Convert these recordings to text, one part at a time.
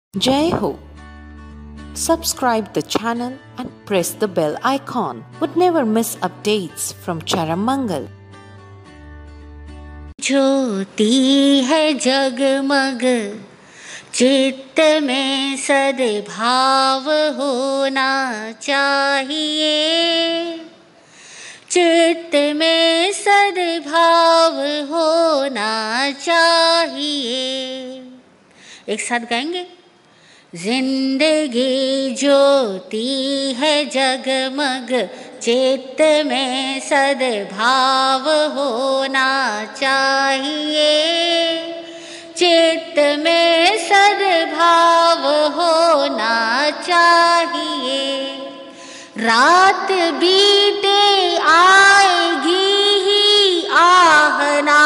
Jai Ho! Subscribe the channel and press the bell icon. Would never miss updates from Charammangal. ज्योति है जगमग चित्त में सद्भाव होना चाहिए, चित्त में सद्भाव होना चाहिए। एक साथ गाएंगे। जिंदगी ज्योति है जगमग चित्त में सद्भाव होना चाहिए, चित्त में सद्भाव होना चाहिए। रात बीते आएगी ही आहना,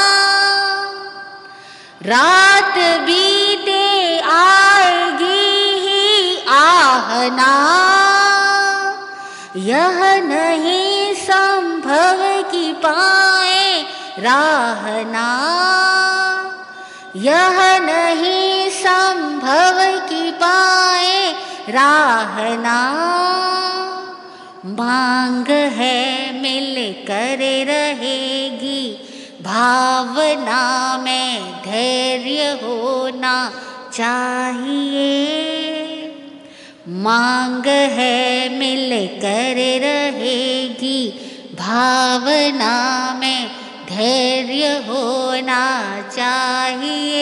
रात बीते आएगी ही आहना। यह नहीं संभव कि पाए राहना, यह नहीं संभव कि पाए राहना। मांग है मिल कर रहेगी, भावना में धैर्य होना चाहिए। मांग है मिल कर रहेगी, भावना में धैर्य होना चाहिए।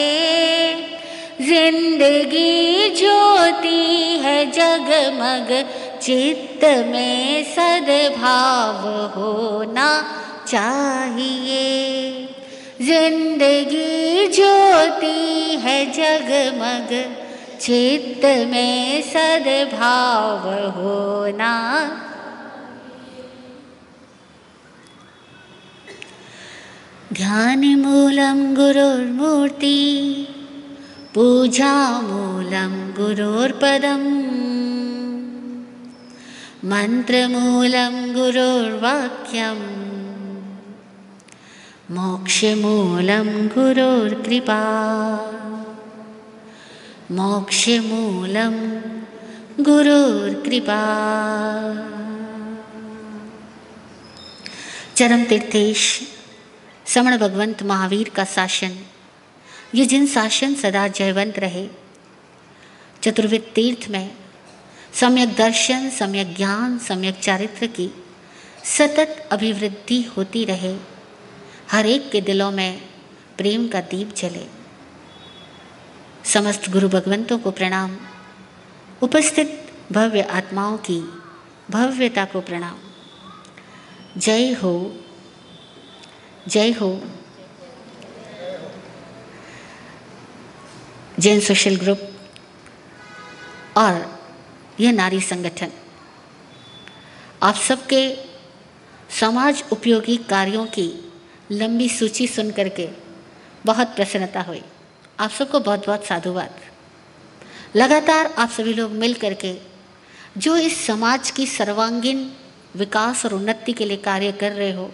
जिंदगी ज्योति है जगमग चित्त में सद्भाव होना चाहिए। जिंदगी ज्योति है जगमग चित्त में सद्भाव होना। ध्यान मूलम गुरुर्मूर्ति, पूजा मूलम गुरुर्पदम, मंत्र मूलम गुरुर्वाक्यम, मोक्ष मूलम गुरुर्कृपा, मोक्ष मूलम गुरुर्कृपा। चरम तीर्थेश समण भगवंत महावीर का शासन, ये जिन शासन सदा जयवंत रहे। चतुर्विद तीर्थ में सम्यक दर्शन, सम्यक ज्ञान, सम्यक चारित्र की सतत अभिवृद्धि होती रहे। हर एक के दिलों में प्रेम का दीप जले। समस्त गुरु भगवंतों को प्रणाम, उपस्थित भव्य आत्माओं की भव्यता को प्रणाम। जय हो, जय हो। जैन सोशल ग्रुप और यह नारी संगठन आप सबके समाज उपयोगी कार्यों की लंबी सूची सुन करके बहुत प्रसन्नता हुई। आप सबको बहुत बहुत साधुवाद। लगातार आप सभी लोग मिल करके जो इस समाज की सर्वांगीण विकास और उन्नति के लिए कार्य कर रहे हो,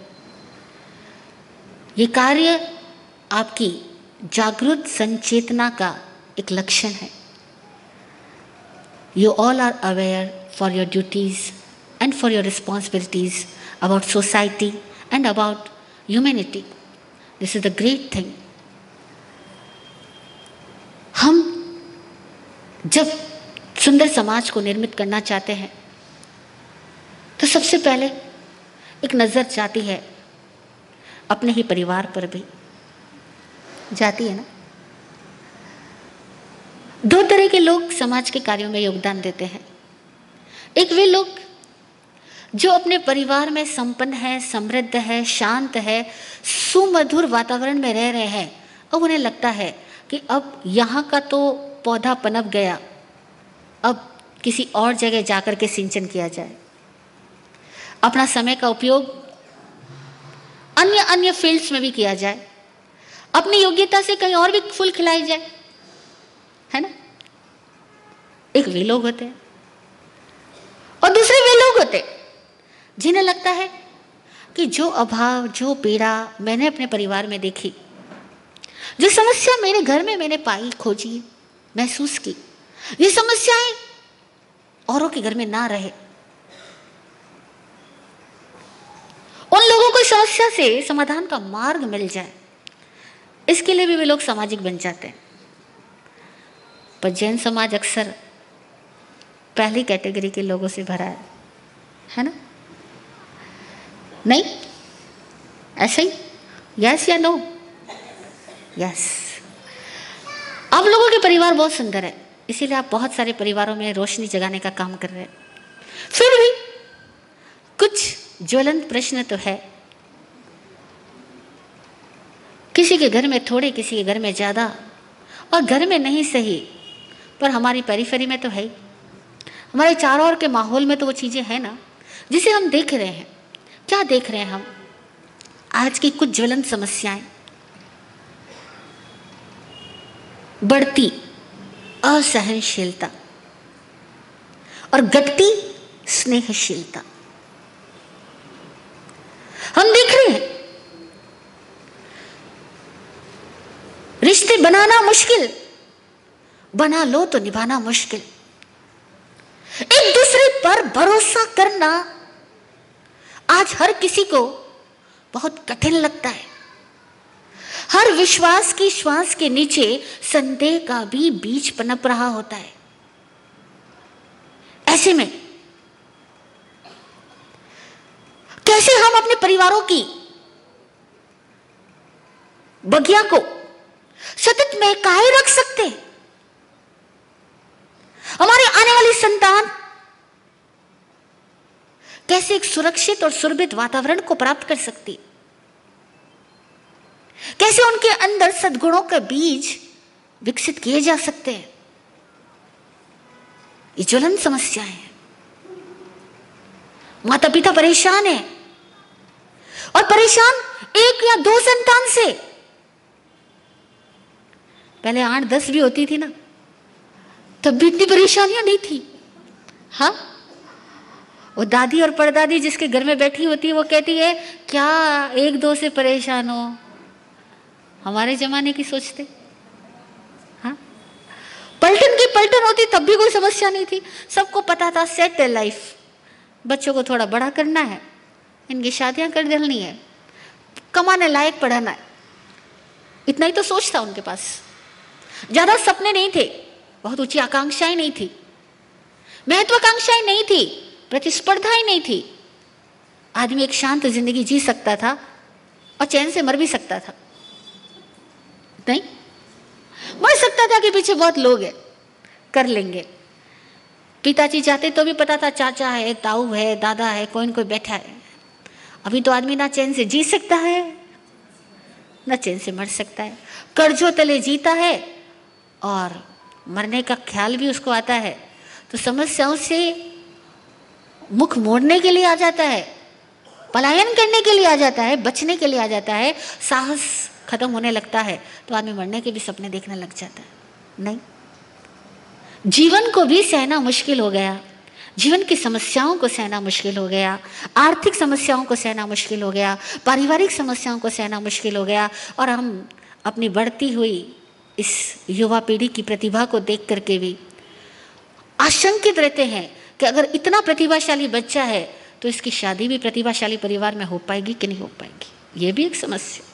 ये कार्य आपकी जागृत संचेतना का एक लक्षण है। You all are aware for your duties and for your responsibilities about society and about humanity. This is the great thing. हम जब सुंदर समाज को निर्मित करना चाहते हैं तो सबसे पहले एक नज़र जाती है अपने ही परिवार पर भी जाती है ना। दो तरह के लोग समाज के कार्यों में योगदान देते हैं। एक वे लोग जो अपने परिवार में संपन्न है, समृद्ध है, शांत है, सुमधुर वातावरण में रह रहे हैं। अब उन्हें लगता है कि अब यहाँ का तो पौधा पनप गया, अब किसी और जगह जाकर के सिंचन किया जाए, अपना समय का उपयोग अन्य फील्ड्स में भी किया जाए, अपनी योग्यता से कहीं और भी फूल खिलाई जाए, है ना। एक वे लोग होते हैं और दूसरे वे लोग होते हैं जिन्हें लगता है कि जो अभाव, जो पीड़ा मैंने अपने परिवार में देखी, जो समस्या मेरे घर में मैंने पाई, खोजी, महसूस की, ये समस्याएं औरों के घर में ना रहे। उन लोगों को समस्या से समाधान का मार्ग मिल जाए, इसके लिए भी वे लोग सामाजिक बन जाते हैं। पर जैन समाज अक्सर पहली कैटेगरी के लोगों से भरा है ना? नहीं, ऐसा ही? यस या नो? यस। आप लोगों के परिवार बहुत सुंदर है, इसीलिए आप बहुत सारे परिवारों में रोशनी जगाने का काम कर रहे हैं। फिर भी कुछ ज्वलंत प्रश्न तो है। किसी के घर में थोड़े, किसी के घर में ज्यादा, और घर में नहीं सही पर हमारी पेरिफेरी में तो है ही। हमारे चारों ओर के माहौल में तो वो चीजें हैं ना, जिसे हम देख रहे हैं। क्या देख रहे हैं हम? आज की कुछ ज्वलंत समस्याएं, बढ़ती असहनशीलता और घटती स्नेहशीलता। हम देख रहे हैं रिश्ते बनाना मुश्किल, बना लो तो निभाना मुश्किल। एक दूसरे पर भरोसा करना आज हर किसी को बहुत कठिन लगता है। हर विश्वास की श्वास के नीचे संदेह का भी बीज पनप रहा होता है। ऐसे में कैसे हम अपने परिवारों की बगिया को सतत महकाए रख सकते हैं? हमारी आने वाली संतान कैसे एक सुरक्षित और सुरभित वातावरण को प्राप्त कर सकती? कैसे उनके अंदर सद्गुणों के बीज विकसित किए जा सकते हैं? ये ज्वलंत समस्याएं हैं। माता पिता परेशान है, और परेशान एक या दो संतान से। पहले 8-10 भी होती थी ना, तब भी इतनी परेशानियां नहीं थी। हाँ, वो दादी और परदादी जिसके घर में बैठी होती है, वो कहती है क्या 1-2 से परेशान हो? हमारे जमाने की सोचते। हाँ, पलटन की पलटन होती तब भी कोई समस्या नहीं थी। सबको पता था सेट है लाइफ, बच्चों को थोड़ा बड़ा करना है, इनकी शादियां कर देनी है, कमाने लायक पढ़ाना है। इतना ही तो सोच था उनके पास। ज्यादा सपने नहीं थे, बहुत ऊंची आकांक्षाएं नहीं थी, महत्वाकांक्षाएं नहीं थी, प्रतिस्पर्धा ही नहीं थी। आदमी एक शांत जिंदगी जी सकता था और चैन से मर भी सकता था। नहीं, मर सकता था कि पीछे बहुत लोग हैं, कर लेंगे। पिताजी चाहते तो भी पता था चाचा है, ताऊ है, दादा है, कोई न कोई बैठा है। अभी तो आदमी ना चैन से जी सकता है ना चैन से मर सकता है। कर्जों तले जीता है और मरने का ख्याल भी उसको आता है, तो समस्याओं से मुख मोड़ने के लिए आ जाता है, पलायन करने के लिए आ जाता है, बचने के लिए आ जाता है। साहस खत्म होने लगता है तो आदमी मरने के भी सपने देखने लग जाता है। नहीं, जीवन को भी सहना मुश्किल हो गया, जीवन की समस्याओं को सहना मुश्किल हो गया, आर्थिक समस्याओं को सहना मुश्किल हो गया, पारिवारिक समस्याओं को सहना मुश्किल हो गया। और हम अपनी बढ़ती हुई इस युवा पीढ़ी की प्रतिभा को देख करके भी आशंकित रहते हैं कि अगर इतना प्रतिभाशाली बच्चा है तो इसकी शादी भी प्रतिभाशाली परिवार में हो पाएगी कि नहीं हो पाएगी। ये भी एक समस्या।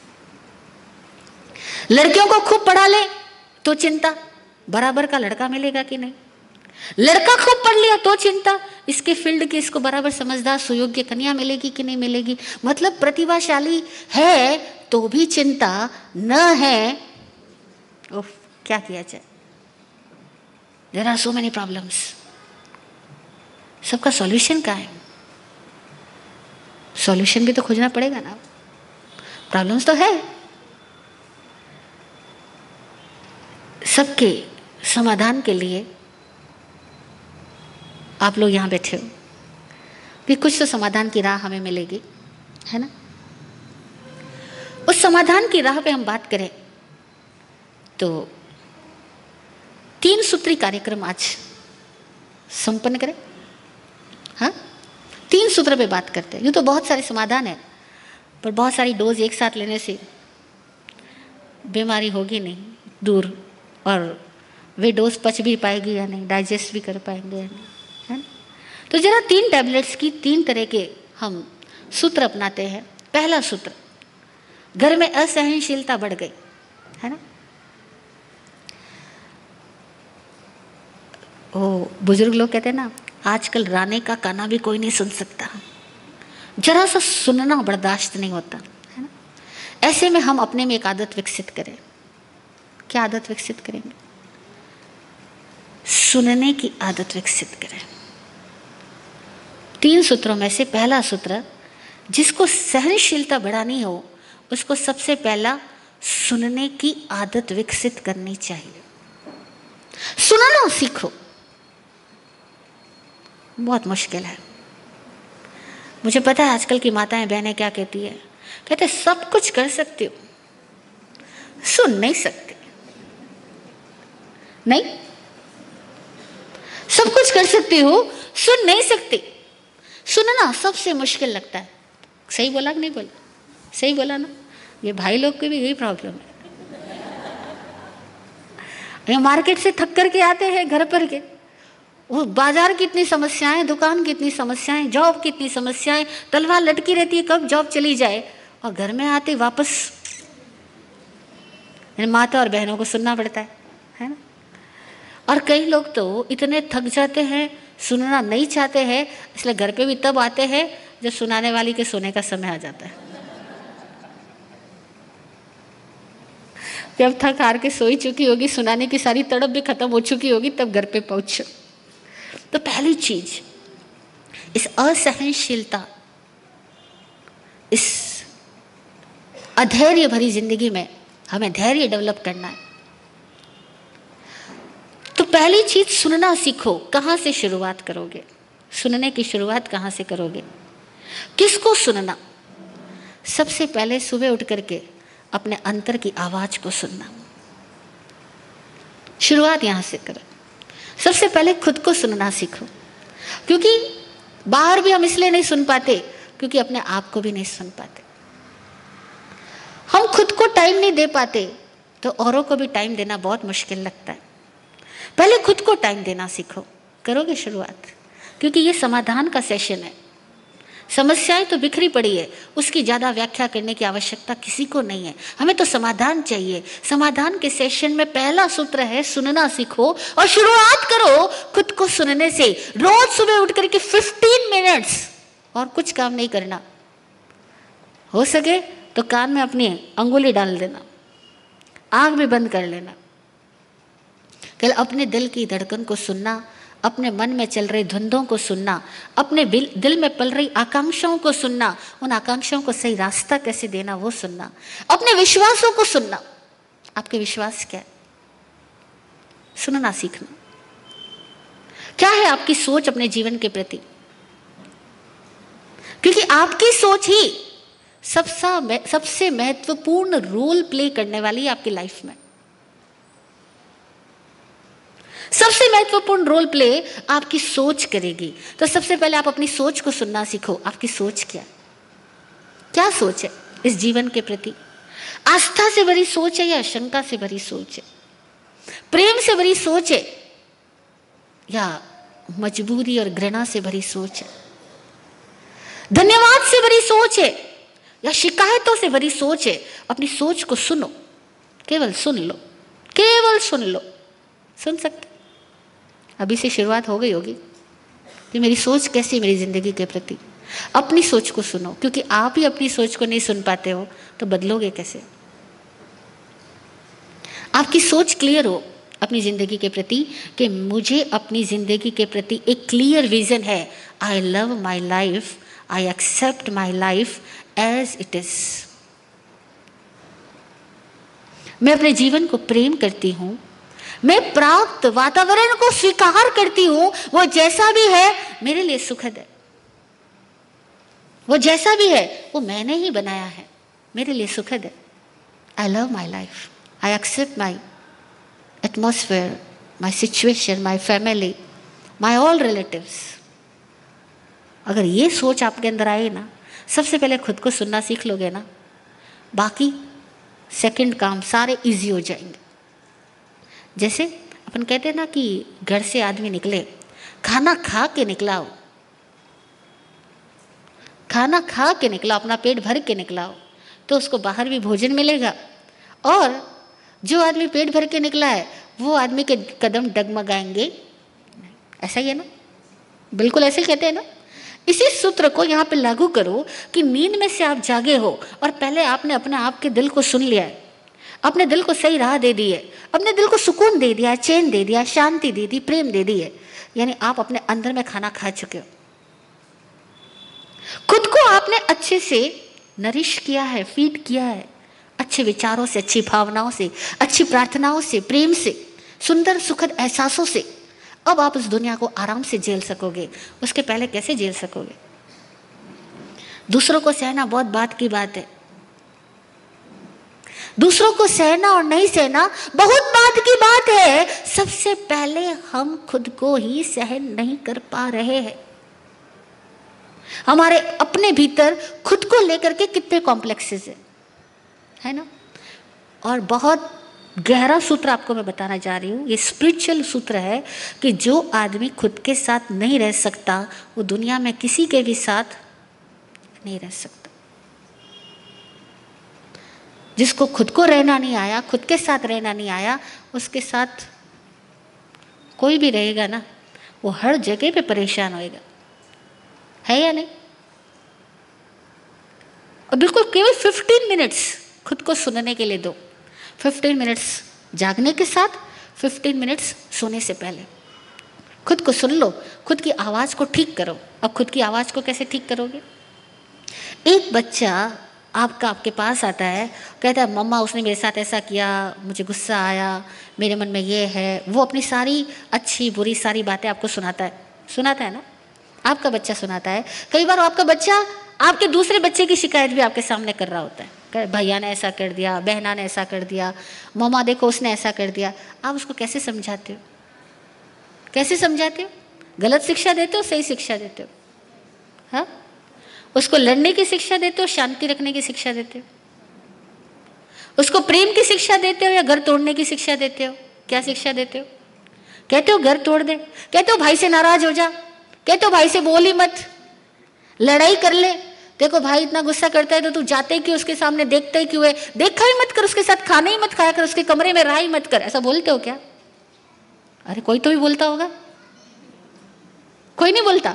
लड़कियों को खूब पढ़ा ले तो चिंता, बराबर का लड़का मिलेगा कि नहीं। लड़का खूब पढ़ लिया तो चिंता, इसके फील्ड की इसको बराबर समझदार सुयोग्य कन्या मिलेगी कि नहीं मिलेगी। मतलब प्रतिभाशाली है तो भी चिंता, न है उफ, क्या किया जाए। There are so many problems. सबका सॉल्यूशन क्या है? सॉल्यूशन भी तो खोजना पड़ेगा ना। प्रॉब्लम्स तो है, सबके समाधान के लिए आप लोग यहाँ बैठे हो कि कुछ तो समाधान की राह हमें मिलेगी, है ना। उस समाधान की राह पे हम बात करें तो 3 सूत्री कार्यक्रम आज संपन्न करें। हाँ, 3 सूत्र पे बात करते हैं। यूँ तो बहुत सारे समाधान है, पर बहुत सारी डोज एक साथ लेने से बीमारी होगी नहीं दूर, और वे डोज पच भी पाएगी या नहीं, डाइजेस्ट भी कर पाएंगे या नहीं, है ना। तो जरा 3 टैबलेट्स की 3 तरह के हम सूत्र अपनाते हैं। पहला सूत्र, घर में असहनशीलता बढ़ गई, है ना। ओ बुजुर्ग लोग कहते हैं ना, आजकल राने का गाना भी कोई नहीं सुन सकता, जरा सा सुनना बर्दाश्त नहीं होता, है ना। ऐसे में हम अपने में एक आदत विकसित करें। क्या आदत विकसित करेंगे? सुनने की आदत विकसित करें। 3 सूत्रों में से पहला सूत्र, जिसको सहनशीलता बढ़ानी हो उसको सबसे पहला सुनने की आदत विकसित करनी चाहिए। सुनना सीखो। बहुत मुश्किल है, मुझे पता है। आजकल की माताएं बहनें क्या कहती है, कहते सब कुछ कर सकती हो, सुन नहीं सकते। नहीं, सब कुछ कर सकती हो, सुन नहीं सकती। सुनना सबसे मुश्किल लगता है। सही बोला कि नहीं बोला? सही बोला ना। ये भाई लोग की भी यही प्रॉब्लम है। ये मार्केट से थक कर के आते हैं घर पर के, वो बाजार की इतनी समस्याएं, दुकान की इतनी समस्याएं, जॉब की इतनी समस्याएं, तलवार लटकी रहती है कब जॉब चली जाए, और घर में आते वापस माता और बहनों को सुनना पड़ता है ना। और कई लोग तो इतने थक जाते हैं, सुनना नहीं चाहते हैं, इसलिए घर पे भी तब आते हैं जब सुनाने वाली के सोने का समय आ जाता है। जब थक हार के सोई चुकी होगी, सुनाने की सारी तड़प भी खत्म हो चुकी होगी, तब घर पे पहुंचो। तो पहली चीज, इस असहनशीलता, इस अधैर्य भरी जिंदगी में हमें धैर्य डेवलप करना है। तो पहली चीज, सुनना सीखो। कहाँ से शुरुआत करोगे? सुनने की शुरुआत कहाँ से करोगे? किसको सुनना? सबसे पहले सुबह उठ करके अपने अंतर की आवाज को सुनना। शुरुआत यहां से करो। सबसे पहले खुद को सुनना सीखो, क्योंकि बाहर भी हम इसलिए नहीं सुन पाते क्योंकि अपने आप को भी नहीं सुन पाते। हम खुद को टाइम नहीं दे पाते तो औरों को भी टाइम देना बहुत मुश्किल लगता है। पहले खुद को टाइम देना सीखो। करोगे शुरुआत? क्योंकि ये समाधान का सेशन है। समस्याएं तो बिखरी पड़ी है, उसकी ज़्यादा व्याख्या करने की आवश्यकता किसी को नहीं है। हमें तो समाधान चाहिए। समाधान के सेशन में पहला सूत्र है, सुनना सीखो। और शुरुआत करो खुद को सुनने से। रोज सुबह उठ करके 15 मिनट्स, और कुछ काम नहीं करना। हो सके तो कान में अपनी अंगुली डाल देना, आंख भी बंद कर लेना। कल अपने दिल की धड़कन को सुनना, अपने मन में चल रही धुंधों को सुनना, अपने दिल में पल रही आकांक्षाओं को सुनना, उन आकांक्षाओं को सही रास्ता कैसे देना वो सुनना, अपने विश्वासों को सुनना। आपके विश्वास क्या है? सुनना सीखना। क्या है आपकी सोच अपने जीवन के प्रति? क्योंकि आपकी सोच ही सबसे महत्वपूर्ण रोल प्ले करने वाली है आपकी लाइफ में। सबसे महत्वपूर्ण रोल प्ले आपकी सोच करेगी। तो सबसे पहले आप अपनी सोच को सुनना सीखो। आपकी सोच क्या है? क्या सोच है इस जीवन के प्रति? आस्था से भरी सोच है या शंका से भरी सोच है? प्रेम से भरी सोच है या मजबूरी और घृणा से भरी सोच है? धन्यवाद से भरी सोच है या शिकायतों से भरी सोच है? अपनी सोच को सुनो, केवल सुन लो, केवल सुन लो। सुन सकते? अभी से शुरुआत हो गई होगी कि मेरी सोच कैसी है मेरी जिंदगी के प्रति। अपनी सोच को सुनो, क्योंकि आप ही अपनी सोच को नहीं सुन पाते हो तो बदलोगे कैसे? आपकी सोच क्लियर हो अपनी जिंदगी के प्रति कि मुझे अपनी जिंदगी के प्रति एक क्लियर विजन है। I love my life, I accept my life as it is. मैं अपने जीवन को प्रेम करती हूं, मैं प्राप्त वातावरण को स्वीकार करती हूं, वो जैसा भी है मेरे लिए सुखद है। वो जैसा भी है वो मैंने ही बनाया है, मेरे लिए सुखद है। I love my life, I accept my atmosphere, my situation, my family, my all relatives. अगर ये सोच आपके अंदर आए ना, सबसे पहले खुद को सुनना सीख लोगे ना, बाकी सेकंड काम सारे इजी हो जाएंगे। जैसे अपन कहते हैं ना कि घर से आदमी निकले, खाना खा के निकला हो, खाना खा के निकला, अपना पेट भर के निकला हो, तो उसको बाहर भी भोजन मिलेगा। और जो आदमी पेट भर के निकला है वो आदमी के कदम डगमगाएंगे। ऐसा ही है ना, बिल्कुल ऐसे कहते हैं ना। इसी सूत्र को यहाँ पे लागू करो कि नींद में से आप जागे हो और पहले आपने अपने आप के दिल को सुन लिया है, अपने दिल को सही राह दे दी है, अपने दिल को सुकून दे दिया, चैन दे दिया, शांति दे दी, प्रेम दे दी है, यानी आप अपने अंदर में खाना खा चुके हो। खुद को आपने अच्छे से नरिश किया है, फीड किया है, अच्छे विचारों से, अच्छी भावनाओं से, अच्छी प्रार्थनाओं से, प्रेम से, सुंदर सुखद एहसासों से। अब आप उस दुनिया को आराम से झेल सकोगे, उसके पहले कैसे झेल सकोगे? दूसरों को सहना बहुत बात की बात है, दूसरों को सहना और नहीं सहना बहुत बात की बात है। सबसे पहले हम खुद को ही सहन नहीं कर पा रहे हैं। हमारे अपने भीतर खुद को लेकर के कितने कॉम्प्लेक्सेस है ना। और बहुत गहरा सूत्र आपको मैं बताना जा रही हूँ, ये स्पिरिचुअल सूत्र है कि जो आदमी खुद के साथ नहीं रह सकता वो दुनिया में किसी के भी साथ नहीं रह सकता। जिसको खुद को रहना नहीं आया, खुद के साथ रहना नहीं आया, उसके साथ कोई भी रहेगा ना, वो हर जगह पे परेशान होएगा, है या नहीं? और बिल्कुल केवल 15 मिनट्स खुद को सुनने के लिए दो। 15 मिनट्स जागने के साथ, 15 मिनट्स सोने से पहले खुद को सुन लो, खुद की आवाज़ को ठीक करो। अब खुद की आवाज़ को कैसे ठीक करोगे? एक बच्चा आपके पास आता है, कहता है मम्मा उसने मेरे साथ ऐसा किया, मुझे गुस्सा आया, मेरे मन में ये है, वो अपनी सारी अच्छी बुरी सारी बातें आपको सुनाता है ना, आपका बच्चा सुनाता है। कई बार आपका बच्चा आपके दूसरे बच्चे की शिकायत भी आपके सामने कर रहा होता है, भैया ने ऐसा कर दिया, बहना ने ऐसा कर दिया, मम्मा देखो उसने ऐसा कर दिया। आप उसको कैसे समझाते हो? कैसे समझाते हो? गलत शिक्षा देते हो, सही शिक्षा देते हो? हाँ, उसको लड़ने की शिक्षा देते हो, शांति रखने की शिक्षा देते हो? उसको प्रेम की शिक्षा देते हो या घर तोड़ने की शिक्षा देते हो? क्या शिक्षा देते हो? कहते हो घर तोड़ दे, कहते हो भाई से नाराज हो जा, कहते हो भाई से बोल ही मत, लड़ाई कर ले, देखो भाई इतना गुस्सा करता है तो तू जाते क्यों उसके सामने, देखता ही क्यों है, देखा ही मत कर, उसके साथ खाना ही मत खाया कर, उसके कमरे में रहा ही मत कर। ऐसा बोलते हो क्या? अरे कोई तो भी बोलता होगा, कोई नहीं बोलता।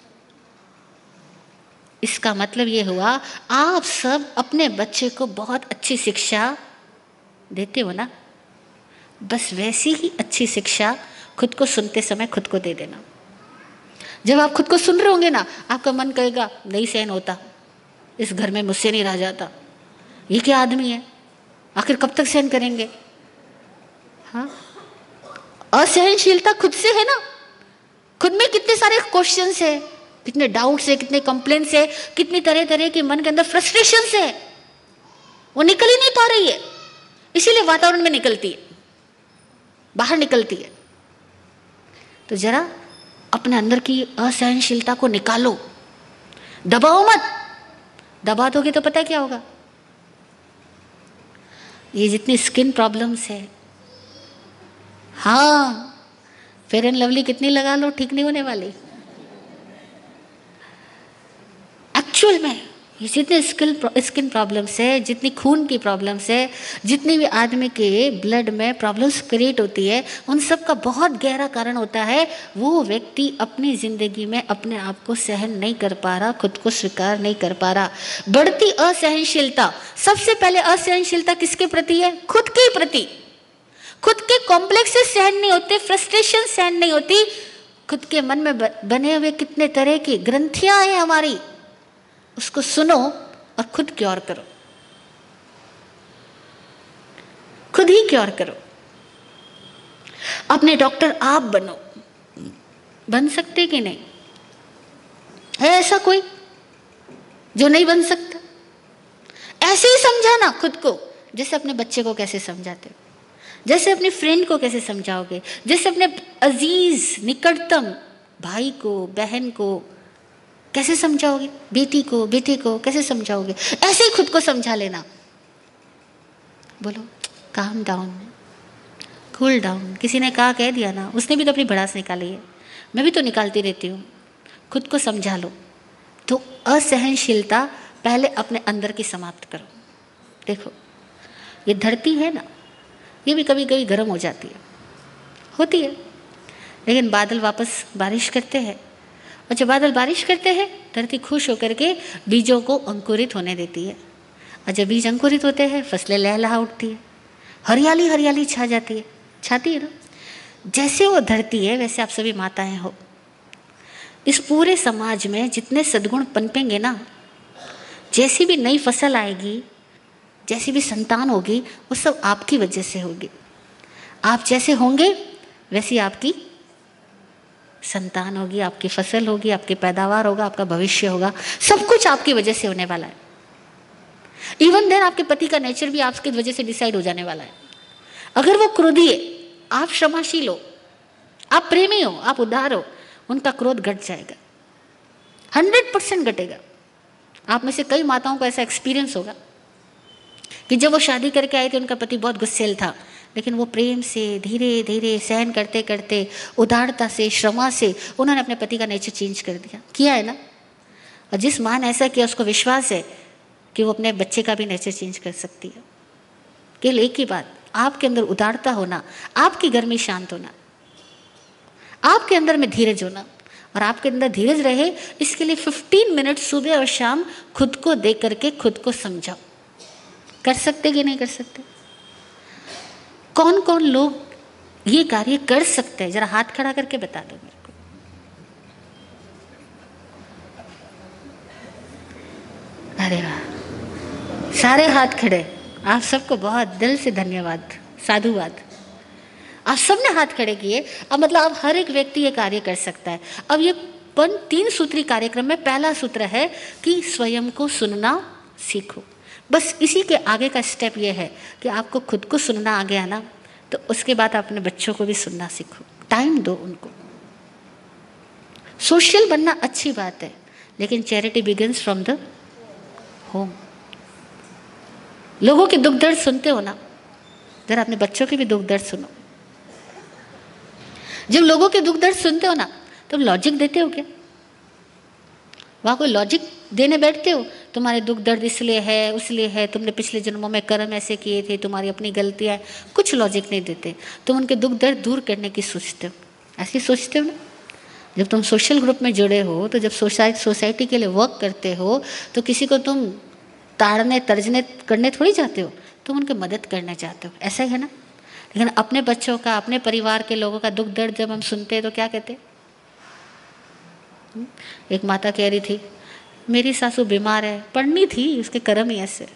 इसका मतलब ये हुआ आप सब अपने बच्चे को बहुत अच्छी शिक्षा देते हो ना, बस वैसी ही अच्छी शिक्षा खुद को सुनते समय खुद को दे देना। जब आप खुद को सुन रहे होंगे ना, आपका मन कहेगा नहीं सहन होता, इस घर में मुझसे नहीं रहा जाता, ये क्या आदमी है, आखिर कब तक सहन करेंगे। हाँ, असहनशीलता खुद से है ना, खुद में कितने सारे क्वेश्चंस है, कितने डाउट्स है, कितने कंप्लेंट्स है, कितनी तरह तरह के मन के अंदर फ्रस्ट्रेशंस है, वो निकल ही नहीं पा रही है, इसीलिए वातावरण में निकलती है, बाहर निकलती है। तो जरा अपने अंदर की असहनशीलता को निकालो, दबाओ मत। दबा दोगे तो पता क्या होगा? ये जितनी स्किन प्रॉब्लम्स है, हाँ फेयर एंड लवली कितनी लगा लो, ठीक नहीं होने वाली। एक्चुअल में ये जितने स्किन प्रॉब्लम्स है, जितनी खून की प्रॉब्लम्स है, जितनी भी आदमी के ब्लड में प्रॉब्लम्स क्रिएट होती है, उन सब का बहुत गहरा कारण होता है वो व्यक्ति अपनी जिंदगी में अपने आप को सहन नहीं कर पा रहा, खुद को स्वीकार नहीं कर पा रहा। बढ़ती असहनशीलता, सबसे पहले असहनशीलता किसके प्रति है? खुद के प्रति। खुद के कॉम्प्लेक्सेस सहन नहीं होते, फ्रस्ट्रेशन सहन नहीं होती, खुद के मन में बने हुए कितने तरह की ग्रंथियां हैं हमारी, उसको सुनो और खुद क्योर करो, खुद ही क्योर करो। अपने डॉक्टर आप बनो, बन सकते कि नहीं? है ऐसा कोई जो नहीं बन सकता? ऐसे ही समझाना खुद को, जैसे अपने बच्चे को कैसे समझाते हो, जैसे अपने फ्रेंड को कैसे समझाओगे, जैसे अपने अजीज निकटतम भाई को, बहन को कैसे समझाओगे, बेटी को, बेटे को कैसे समझाओगे, ऐसे ही खुद को समझा लेना। बोलो काम डाउन, कूल डाउन। किसी ने कह दिया ना, उसने भी तो अपनी भड़ास निकाली है, मैं भी तो निकालती रहती हूँ। खुद को समझा लो। तो असहनशीलता पहले अपने अंदर की समाप्त करो। देखो ये धरती है ना, ये भी कभी कभी गर्म हो जाती है, होती है, लेकिन बादल वापस बारिश करते हैं, और जब बादल बारिश करते हैं धरती खुश होकर के बीजों को अंकुरित होने देती है, और जब बीज अंकुरित होते हैं फसलें लहलहा उठती है, हरियाली हरियाली छा जाती है, छाती है ना। जैसे वो धरती है वैसे आप सभी माताएं हो। इस पूरे समाज में जितने सद्गुण पनपेंगे ना, जैसी भी नई फसल आएगी, जैसी भी संतान होगी, वो सब आपकी वजह से होगी। आप जैसे होंगे वैसी आपकी संतान होगी, आपकी फसल होगी, आपकी पैदावार होगा, आपका भविष्य होगा, सब कुछ आपकी वजह से होने वाला है। इवन देन आपके पति का नेचर भी आपकी वजह से डिसाइड हो जाने वाला है। अगर वो क्रोधी है, आप क्षमाशील हो, आप प्रेमी हो, आप उदार हो, उनका क्रोध घट जाएगा, 100% घटेगा। आप में से कई माताओं को ऐसा एक्सपीरियंस होगा कि जब वो शादी करके आई थी उनका पति बहुत गुस्सेल था, लेकिन वो प्रेम से धीरे धीरे सहन करते करते, उदारता से, क्षमा से उन्होंने अपने पति का नेचर चेंज कर दिया, किया है ना। और जिस माँ ने ऐसा किया उसको विश्वास है कि वो अपने बच्चे का भी नेचर चेंज कर सकती है। केवल एक ही बात, आपके अंदर उदारता होना, आपकी गर्मी शांत होना, आपके अंदर में धीरज होना, और आपके अंदर धीरज रहे इसके लिए 15 मिनट सुबह और शाम खुद को दे करके खुद को समझाओ। कर सकते कि नहीं कर सकते? कौन कौन लोग ये कार्य कर सकते हैं, जरा हाथ खड़ा करके बता दो मेरे को। अरे वाह, सारे हाथ खड़े। आप सबको बहुत दिल से धन्यवाद, साधुवाद। आप सबने हाथ खड़े किए। अब मतलब अब हर एक व्यक्ति ये कार्य कर सकता है। अब ये 3 सूत्री कार्यक्रम में पहला सूत्र है कि स्वयं को सुनना सीखो। बस इसी के आगे का स्टेप ये है कि आपको खुद को सुनना आ गया ना, तो उसके बाद अपने बच्चों को भी सुनना सीखो, टाइम दो उनको। सोशल बनना अच्छी बात है, लेकिन charity begins from the home. लोगों के दुख दर्द सुनते हो ना, जरा अपने बच्चों के भी दुख दर्द सुनो। जब लोगों के दुख दर्द सुनते हो ना, तुम लॉजिक देते हो क्या? वहाँ कोई लॉजिक देने बैठते हो? तुम्हारे दुख दर्द इसलिए है, उसलिए है, तुमने पिछले जन्मों में कर्म ऐसे किए थे, तुम्हारी अपनी गलतियाँ, कुछ लॉजिक नहीं देते। तुम उनके दुख दर्द दूर करने की सोचते हो, ऐसे सोचते हो ना। जब तुम सोशल ग्रुप में जुड़े हो, तो जब सोसाइटी के लिए वर्क करते हो, तो किसी को तुम ताड़ने तर्जने करने थोड़ी जाते हो, तुम उनकी मदद करना चाहते हो, ऐसा ही है ना। लेकिन अपने बच्चों का, अपने परिवार के लोगों का दुख दर्द जब हम सुनते हैं तो क्या कहते? एक माता कह रही थी, मेरी सासू बीमार है, पढ़नी थी, उसके कर्म ही ऐसे।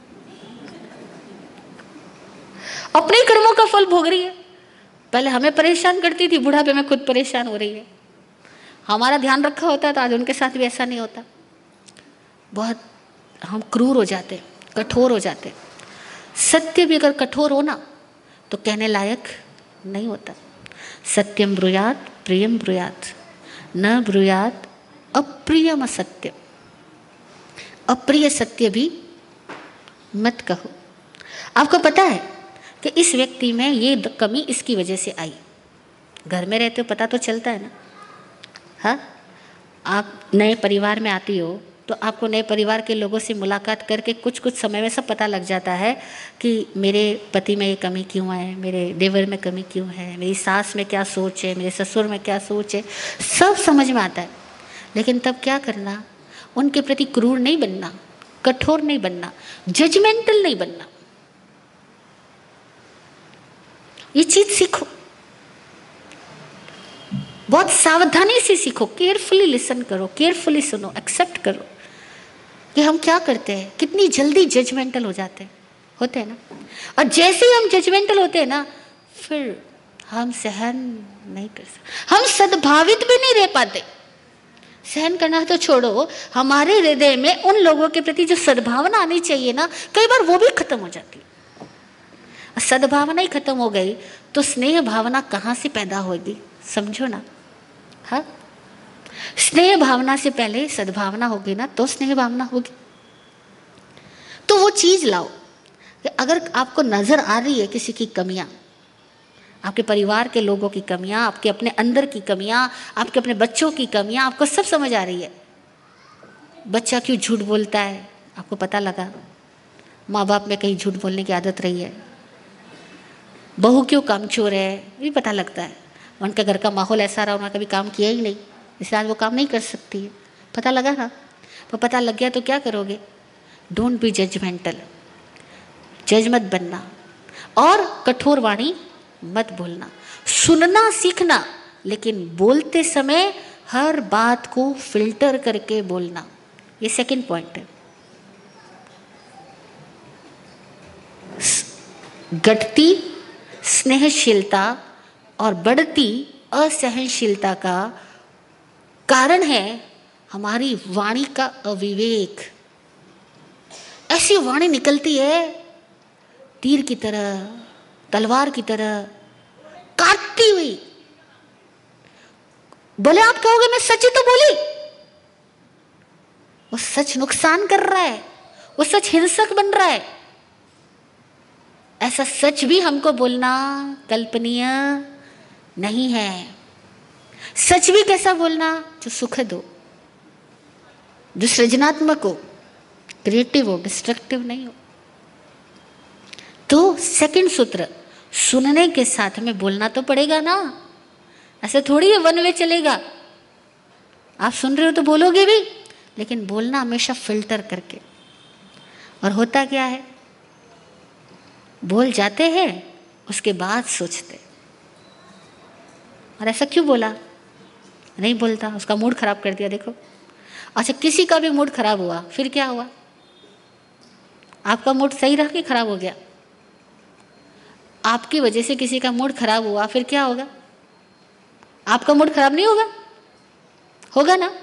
अपने कर्मों का फल भोग रही है। पहले हमें परेशान करती थी, बुढ़ापे में खुद परेशान हो रही है। हमारा ध्यान रखा होता तो आज उनके साथ भी ऐसा नहीं होता। बहुत हम क्रूर हो जाते, कठोर हो जाते। सत्य भी अगर कठोर हो ना तो कहने लायक नहीं होता। सत्यम ब्रूयात प्रियम ब्रूयात, न ब्रूयात अप्रियम असत्य। अप्रिय सत्य भी मत कहो। आपको पता है कि इस व्यक्ति में ये कमी इसकी वजह से आई। घर में रहते हो पता तो चलता है ना। हाँ, आप नए परिवार में आती हो तो आपको नए परिवार के लोगों से मुलाकात करके कुछ समय में सब पता लग जाता है कि मेरे पति में ये कमी क्यों है, मेरे देवर में कमी क्यों है, मेरी सास में क्या सोच है, मेरे ससुर में क्या सोच है, सब समझ में आता है। लेकिन तब क्या करना? उनके प्रति क्रूर नहीं बनना, कठोर नहीं बनना, जजमेंटल नहीं बनना। ये चीज सीखो, बहुत सावधानी से सीखो, केयरफुली लिसन करो, केयरफुली सुनो, एक्सेप्ट करो कि हम क्या करते हैं, कितनी जल्दी जजमेंटल हो जाते हैं, होते हैं ना। और जैसे ही हम जजमेंटल होते हैं ना, फिर हम सहन नहीं कर सकते, हम सद्भावित भी नहीं रह पाते। सहन करना तो छोड़ो, हमारे हृदय में उन लोगों के प्रति जो सद्भावना आनी चाहिए ना, कई बार वो भी खत्म हो जाती है। सद्भावना ही खत्म हो गई तो स्नेह भावना कहाँ से पैदा होगी? समझो ना। हाँ, स्नेह भावना से पहले सद्भावना होगी ना, तो स्नेह भावना होगी। तो वो चीज लाओ कि अगर आपको नजर आ रही है किसी की कमियां, आपके परिवार के लोगों की कमियां, आपके अपने अंदर की कमियां, आपके अपने बच्चों की कमियां, आपको सब समझ आ रही है। बच्चा क्यों झूठ बोलता है, आपको पता लगा। माँ बाप में कहीं झूठ बोलने की आदत रही है। बहू क्यों कामचोर है, ये भी पता लगता है। उनके घर का माहौल ऐसा रहा, उन्होंने कभी काम किया ही नहीं, इसलिए आज वो काम नहीं कर सकती है। पता लगा ना? तो पता लग गया तो क्या करोगे? डोंट बी जजमेंटल, जज मत बनना और कठोर वाणी मत बोलना। सुनना सीखना, लेकिन बोलते समय हर बात को फिल्टर करके बोलना। ये सेकंड पॉइंट है। घटती स्नेहशीलता और बढ़ती असहनशीलता का कारण है हमारी वाणी का अविवेक। ऐसी वाणी निकलती है तीर की तरह, तलवार की तरह काटती हुई। बोले आप कहोगे मैं सच ही तो बोली, वो सच नुकसान कर रहा है, वो सच हिंसक बन रहा है। ऐसा सच भी हमको बोलना कल्पनीय नहीं है। सच भी कैसा बोलना? जो सुखद हो, जो सृजनात्मक हो, क्रिएटिव हो, डिस्ट्रक्टिव नहीं हो। तो सेकंड सूत्र, सुनने के साथ में बोलना तो पड़ेगा ना। ऐसे थोड़ी है वन वे चलेगा। आप सुन रहे हो तो बोलोगे भी, लेकिन बोलना हमेशा फिल्टर करके। और होता क्या है, बोल जाते हैं, उसके बाद सोचते, और ऐसा क्यों बोला, नहीं बोलता, उसका मूड खराब कर दिया। देखो, अच्छा किसी का भी मूड खराब हुआ, फिर क्या हुआ? आपका मूड सही रहा कि खराब हो गया? आपकी वजह से किसी का मूड खराब हुआ, फिर क्या होगा? आपका मूड खराब नहीं होगा? होगा ना?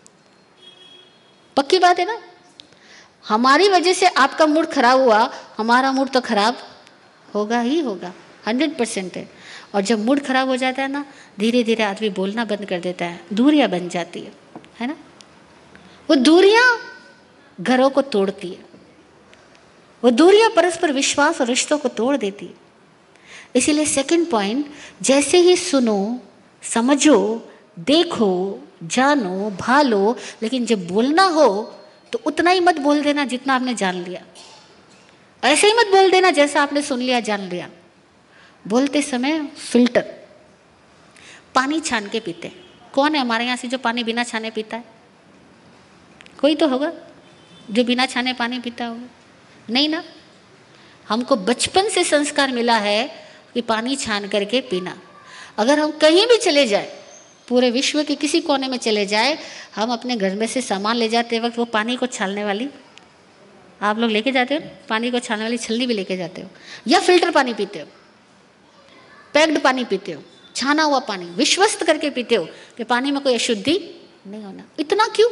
पक्की बात है ना? हमारी वजह से आपका मूड खराब हुआ, हमारा मूड तो खराब होगा ही होगा, 100% है। और जब मूड खराब हो जाता है ना, धीरे धीरे आदमी बोलना बंद कर देता है, दूरियां बन जाती है ना? वो दूरियां घरों को तोड़ती है, वो दूरियां परस्पर विश्वास और रिश्तों को तोड़ देती है। इसीलिए सेकंड पॉइंट, जैसे ही सुनो, समझो, देखो, जानो, भालो, लेकिन जब बोलना हो तो उतना ही मत बोल देना जितना आपने जान लिया। ऐसे ही मत बोल देना जैसा आपने सुन लिया, जान लिया। बोलते समय फिल्टर। पानी छान के पीते। कौन है हमारे यहाँ से जो पानी बिना छाने पीता है? कोई तो होगा जो बिना छाने पानी पीता होगा। नहीं ना? हमको बचपन से संस्कार मिला है कि पानी छान करके पीना। अगर हम कहीं भी चले जाए, पूरे विश्व के किसी कोने में चले जाए, हम अपने घर में से सामान ले जाते वक्त वो पानी को छानने वाली, आप लोग लेके जाते हो, पानी को छानने वाली छलनी भी लेके जाते हो, या फिल्टर पानी पीते हो, पैक्ड पानी पीते हो, छाना हुआ पानी विश्वस्त करके पीते हो कि पानी में कोई अशुद्धि नहीं होना। इतना क्यों?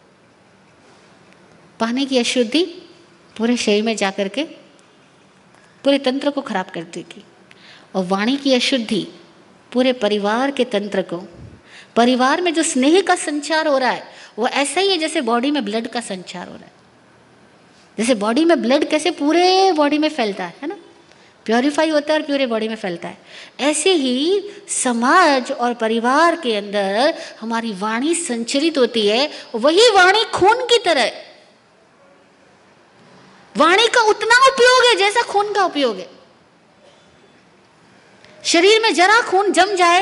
पानी की अशुद्धि पूरे शरीर में जाकर के पूरे तंत्र को खराब कर देगी, और वाणी की अशुद्धि पूरे परिवार के तंत्र को, परिवार में जो स्नेह का संचार हो रहा है वो ऐसा ही है जैसे बॉडी में ब्लड का संचार हो रहा है। जैसे बॉडी में ब्लड कैसे पूरे बॉडी में फैलता है ना, प्योरीफाई होता है और पूरे बॉडी में फैलता है, ऐसे ही समाज और परिवार के अंदर हमारी वाणी संचरित होती है। वही वाणी खून की तरह है। वाणी का उतना उपयोग है जैसा खून का उपयोग है। शरीर में जरा खून जम जाए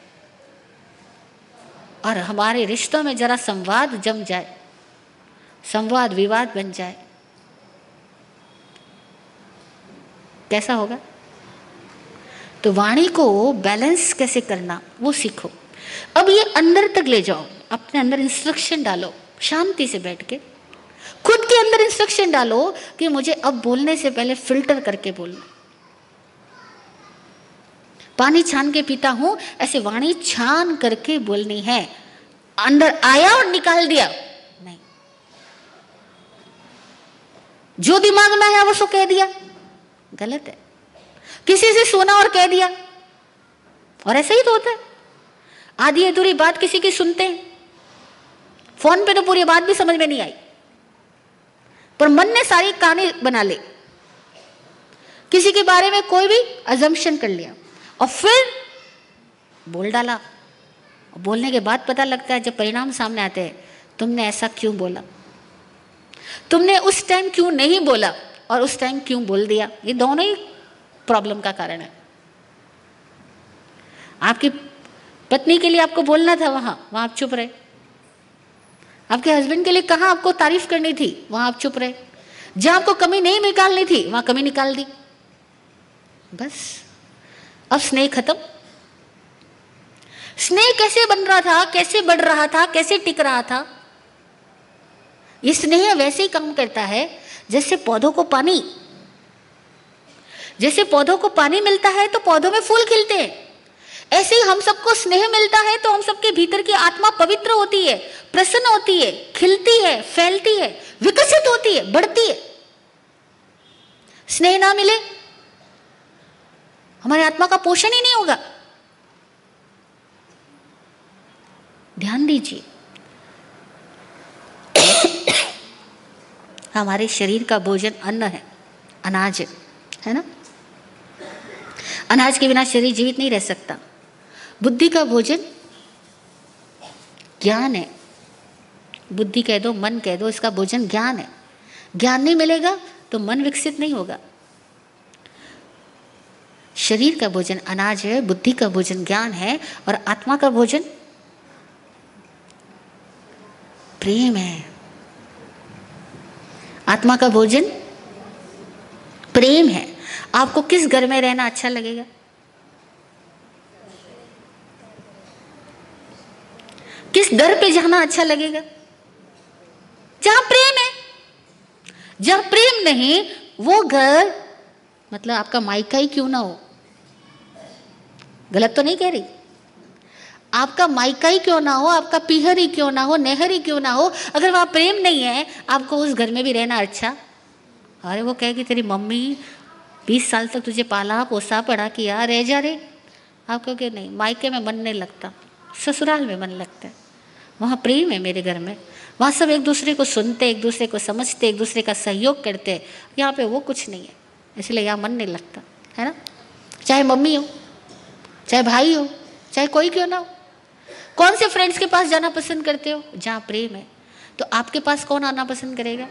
और हमारे रिश्तों में जरा संवाद जम जाए, संवाद विवाद बन जाए, कैसा होगा? तो वाणी को बैलेंस कैसे करना वो सीखो। अब ये अंदर तक ले जाओ, अपने अंदर इंस्ट्रक्शन डालो, शांति से बैठ के खुद के अंदर इंस्ट्रक्शन डालो कि मुझे अब बोलने से पहले फिल्टर करके बोलना। पानी छान के पीता हूं, ऐसे वाणी छान करके बोलनी है। अंदर आया और निकाल दिया नहीं, जो दिमाग में आया वो सो कह दिया, गलत है। किसी से सुना और कह दिया, और ऐसा ही तो होता है। आधी अधूरी बात किसी की सुनते हैं, फोन पे तो पूरी बात भी समझ में नहीं आई, पर मन ने सारी कहानी बना ली। किसी के बारे में कोई भी अजम्पशन कर लिया, और फिर बोल डाला। बोलने के बाद पता लगता है, जब परिणाम सामने आते हैं, तुमने ऐसा क्यों बोला, तुमने उस टाइम क्यों नहीं बोला और उस टाइम क्यों बोल दिया। ये दोनों ही प्रॉब्लम का कारण है। आपकी पत्नी के लिए आपको बोलना था, वहां आप चुप रहे। आपके हस्बैंड के लिए कहाँ आपको तारीफ करनी थी, वहां आप चुप रहे। जहां आपको कमी नहीं निकालनी थी, वहां कमी निकाल दी। बस अब स्नेह खत्म। स्नेह कैसे बन रहा था, कैसे बढ़ रहा था, कैसे टिक रहा था? ये स्नेह वैसे ही काम करता है जैसे पौधों को पानी, जैसे पौधों को पानी मिलता है तो पौधों में फूल खिलते हैं। ऐसे ही हम सबको स्नेह मिलता है तो हम सबके भीतर की आत्मा पवित्र होती है, प्रसन्न होती है, खिलती है, फैलती है, विकसित होती है, बढ़ती है। स्नेह ना मिले, हमारी आत्मा का पोषण ही नहीं होगा। ध्यान दीजिए, हमारे शरीर का भोजन अन्न है, अनाज है ना। अनाज के बिना शरीर जीवित नहीं रह सकता। बुद्धि का भोजन ज्ञान है। बुद्धि कह दो, मन कह दो, इसका भोजन ज्ञान है। ज्ञान नहीं मिलेगा तो मन विकसित नहीं होगा। शरीर का भोजन अनाज है, बुद्धि का भोजन ज्ञान है, और आत्मा का भोजन प्रेम है। आत्मा का भोजन प्रेम है। आपको किस घर में रहना अच्छा लगेगा? किस दर पे जाना अच्छा लगेगा? जहां प्रेम है। जहां प्रेम नहीं, वो घर, मतलब आपका मायका ही क्यों ना हो, गलत तो नहीं कह रही, आपका मायका ही क्यों ना हो, आपका पीहर ही क्यों ना हो, नहर ही क्यों ना हो, अगर वहां प्रेम नहीं है, आपको उस घर में भी रहना अच्छा? अरे वो कहेगी तेरी मम्मी 20 साल तक तुझे पाला पोसा पढ़ा किया, रह जा रे। आप कहोगे नहीं, मायके में मन नहीं लगता, ससुराल में मन लगता है, वहाँ प्रेम है मेरे घर में, वहाँ सब एक दूसरे को सुनते, एक दूसरे को समझते, एक दूसरे का सहयोग करते। यहाँ पे वो कुछ नहीं है, इसलिए यहाँ मन नहीं लगता, है ना। चाहे मम्मी हो, चाहे भाई हो, चाहे कोई क्यों ना हो। कौन से फ्रेंड्स के पास जाना पसंद करते हो? जहाँ प्रेम है। तो आपके पास कौन आना पसंद करेगा?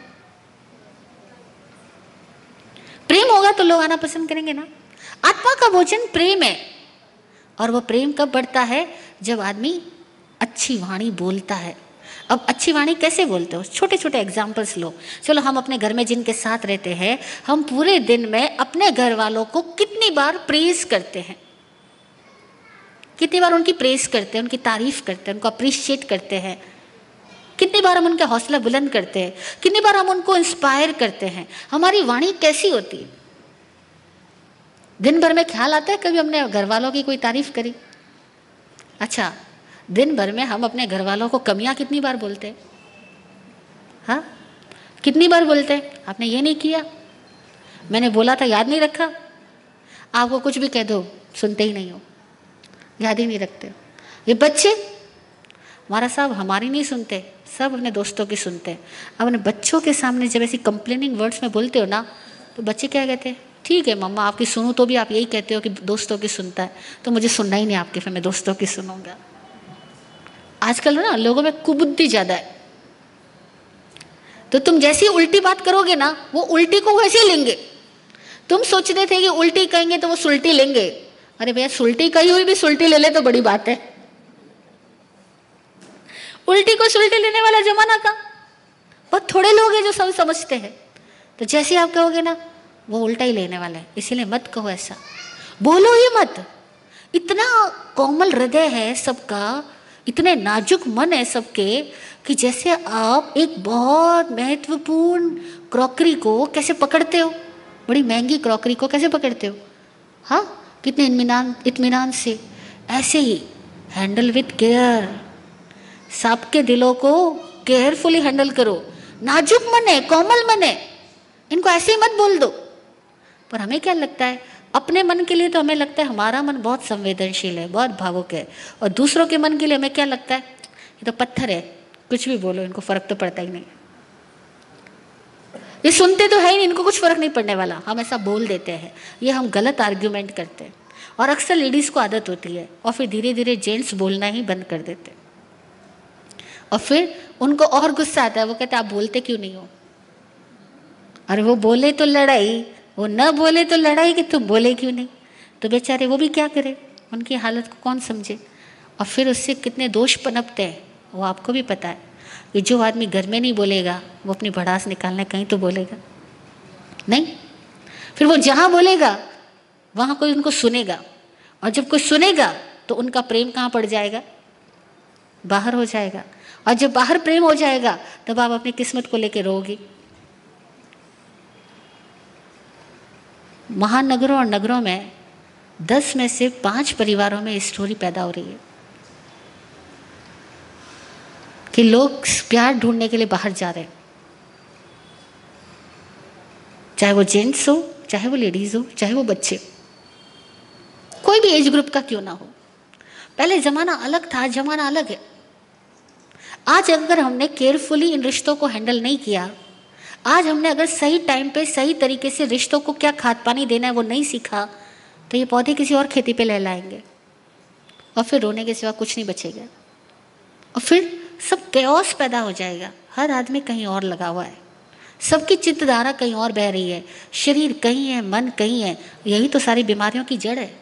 प्रेम होगा तो लोग आना पसंद करेंगे ना। आत्मा का भोजन प्रेम है, और वो प्रेम कब बढ़ता है? जब आदमी अच्छी वाणी बोलता है। अब अच्छी वाणी कैसे बोलते हो? छोटे छोटे एग्जाम्पल्स लो। चलो, हम अपने घर में जिनके साथ रहते हैं, हम पूरे दिन में अपने घर वालों को कितनी बार प्रेज करते हैं, कितनी बार उनकी प्रेज करते हैं, उनकी तारीफ करते हैं, उनको अप्रिशिएट करते हैं, कितनी बार हम उनके हौसला बुलंद करते हैं, कितनी बार हम उनको इंस्पायर करते हैं। हमारी वाणी कैसी होती है? दिन भर में ख्याल आता है कभी हमने घर वालों की कोई तारीफ करी? अच्छा, दिन भर में हम अपने घर वालों को कमियां कितनी बार बोलते हैं? हाँ, कितनी बार बोलते हैं? आपने ये नहीं किया, मैंने बोला था, याद नहीं रखा। आपको कुछ भी कह दो, सुनते ही नहीं हो, याद ही नहीं रखते। ये बच्चे, हमारा साहब हमारी नहीं सुनते, सब अपने दोस्तों की सुनते हैं। अब अपने बच्चों के सामने जब ऐसी कंप्लेनिंग वर्ड्स में बोलते हो ना, तो बच्चे क्या कहते हैं? ठीक है मम्मा, आपकी सुनूं तो भी आप यही कहते हो कि दोस्तों की सुनता है, तो मुझे सुनना ही नहीं आपकी, फिर मैं दोस्तों की सुनूंगा। आजकल ना लोगों में कुबुद्धि ज्यादा है, तो तुम जैसी उल्टी बात करोगे ना, वो उल्टी को वैसे लेंगे। तुम सोचते थे कि उल्टी कहेंगे तो वो सुल्टी लेंगे। अरे भैया, सुल्टी कही हुई भी सुल्टी ले ले तो बड़ी बात है। उल्टी को सुल्टी लेने वाला जमाना का बहुत थोड़े लोग हैं जो सब समझते हैं। तो जैसे आप कहोगे ना, वो उल्टा ही लेने वाला है। इसीलिए मत कहो ऐसा, बोलो ही मत। इतना कोमल हृदय है सबका, इतने नाजुक मन है सबके, कि जैसे आप एक बहुत महत्वपूर्ण क्रॉकरी को कैसे पकड़ते हो, बड़ी महंगी क्रॉकरी को कैसे पकड़ते हो, हाँ, कितने इत्मीनान से, ऐसे ही हैंडल विथ केयर। सबके दिलों को केयरफुली हैंडल करो। नाजुक मन है, कोमल मन है, इनको ऐसे ही मत बोल दो। पर हमें क्या लगता है, अपने मन के लिए तो हमें लगता है हमारा मन बहुत संवेदनशील है, बहुत भावुक है, और दूसरों के मन के लिए हमें क्या लगता है, ये तो पत्थर है, कुछ भी बोलो इनको फर्क तो पड़ता ही नहीं, ये सुनते तो है ही नहीं, इनको कुछ फर्क नहीं पड़ने वाला। हम ऐसा बोल देते हैं, ये हम गलत आर्ग्यूमेंट करते हैं। और अक्सर लेडीज़ को आदत होती है, और फिर धीरे धीरे जेंट्स बोलना ही बंद कर देते, और फिर उनको और गुस्सा आता है। वो कहते आप बोलते क्यों नहीं हो? अरे वो बोले तो लड़ाई, वो न बोले तो लड़ाई कि तुम बोले क्यों नहीं। तो बेचारे वो भी क्या करें, उनकी हालत को कौन समझे। और फिर उससे कितने दोष पनपते हैं वो आपको भी पता है कि जो आदमी घर में नहीं बोलेगा वो अपनी भड़ास निकालने कहीं तो बोलेगा नहीं, फिर वो जहाँ बोलेगा वहाँ कोई उनको सुनेगा, और जब कोई सुनेगा तो उनका प्रेम कहाँ पड़ जाएगा? बाहर हो जाएगा। और जब बाहर प्रेम हो जाएगा तब आप अपनी किस्मत को लेकर रोओगी। महानगरों और नगरों में 10 में से 5 परिवारों में स्टोरी पैदा हो रही है कि लोग प्यार ढूंढने के लिए बाहर जा रहे हैं, चाहे वो जेंट्स हो, चाहे वो लेडीज हो, चाहे वो बच्चे, कोई भी एज ग्रुप का क्यों ना हो। पहले जमाना अलग था, जमाना अलग है। आज अगर हमने केयरफुली इन रिश्तों को हैंडल नहीं किया, आज हमने अगर सही टाइम पे सही तरीके से रिश्तों को क्या खाद पानी देना है वो नहीं सीखा, तो ये पौधे किसी और खेती पे लहलाएंगे, और फिर रोने के सिवा कुछ नहीं बचेगा, और फिर सब कैओस पैदा हो जाएगा। हर आदमी कहीं और लगा हुआ है, सबकी चित्तधारा कहीं और बह रही है, शरीर कहीं है, मन कहीं है। यही तो सारी बीमारियों की जड़ है।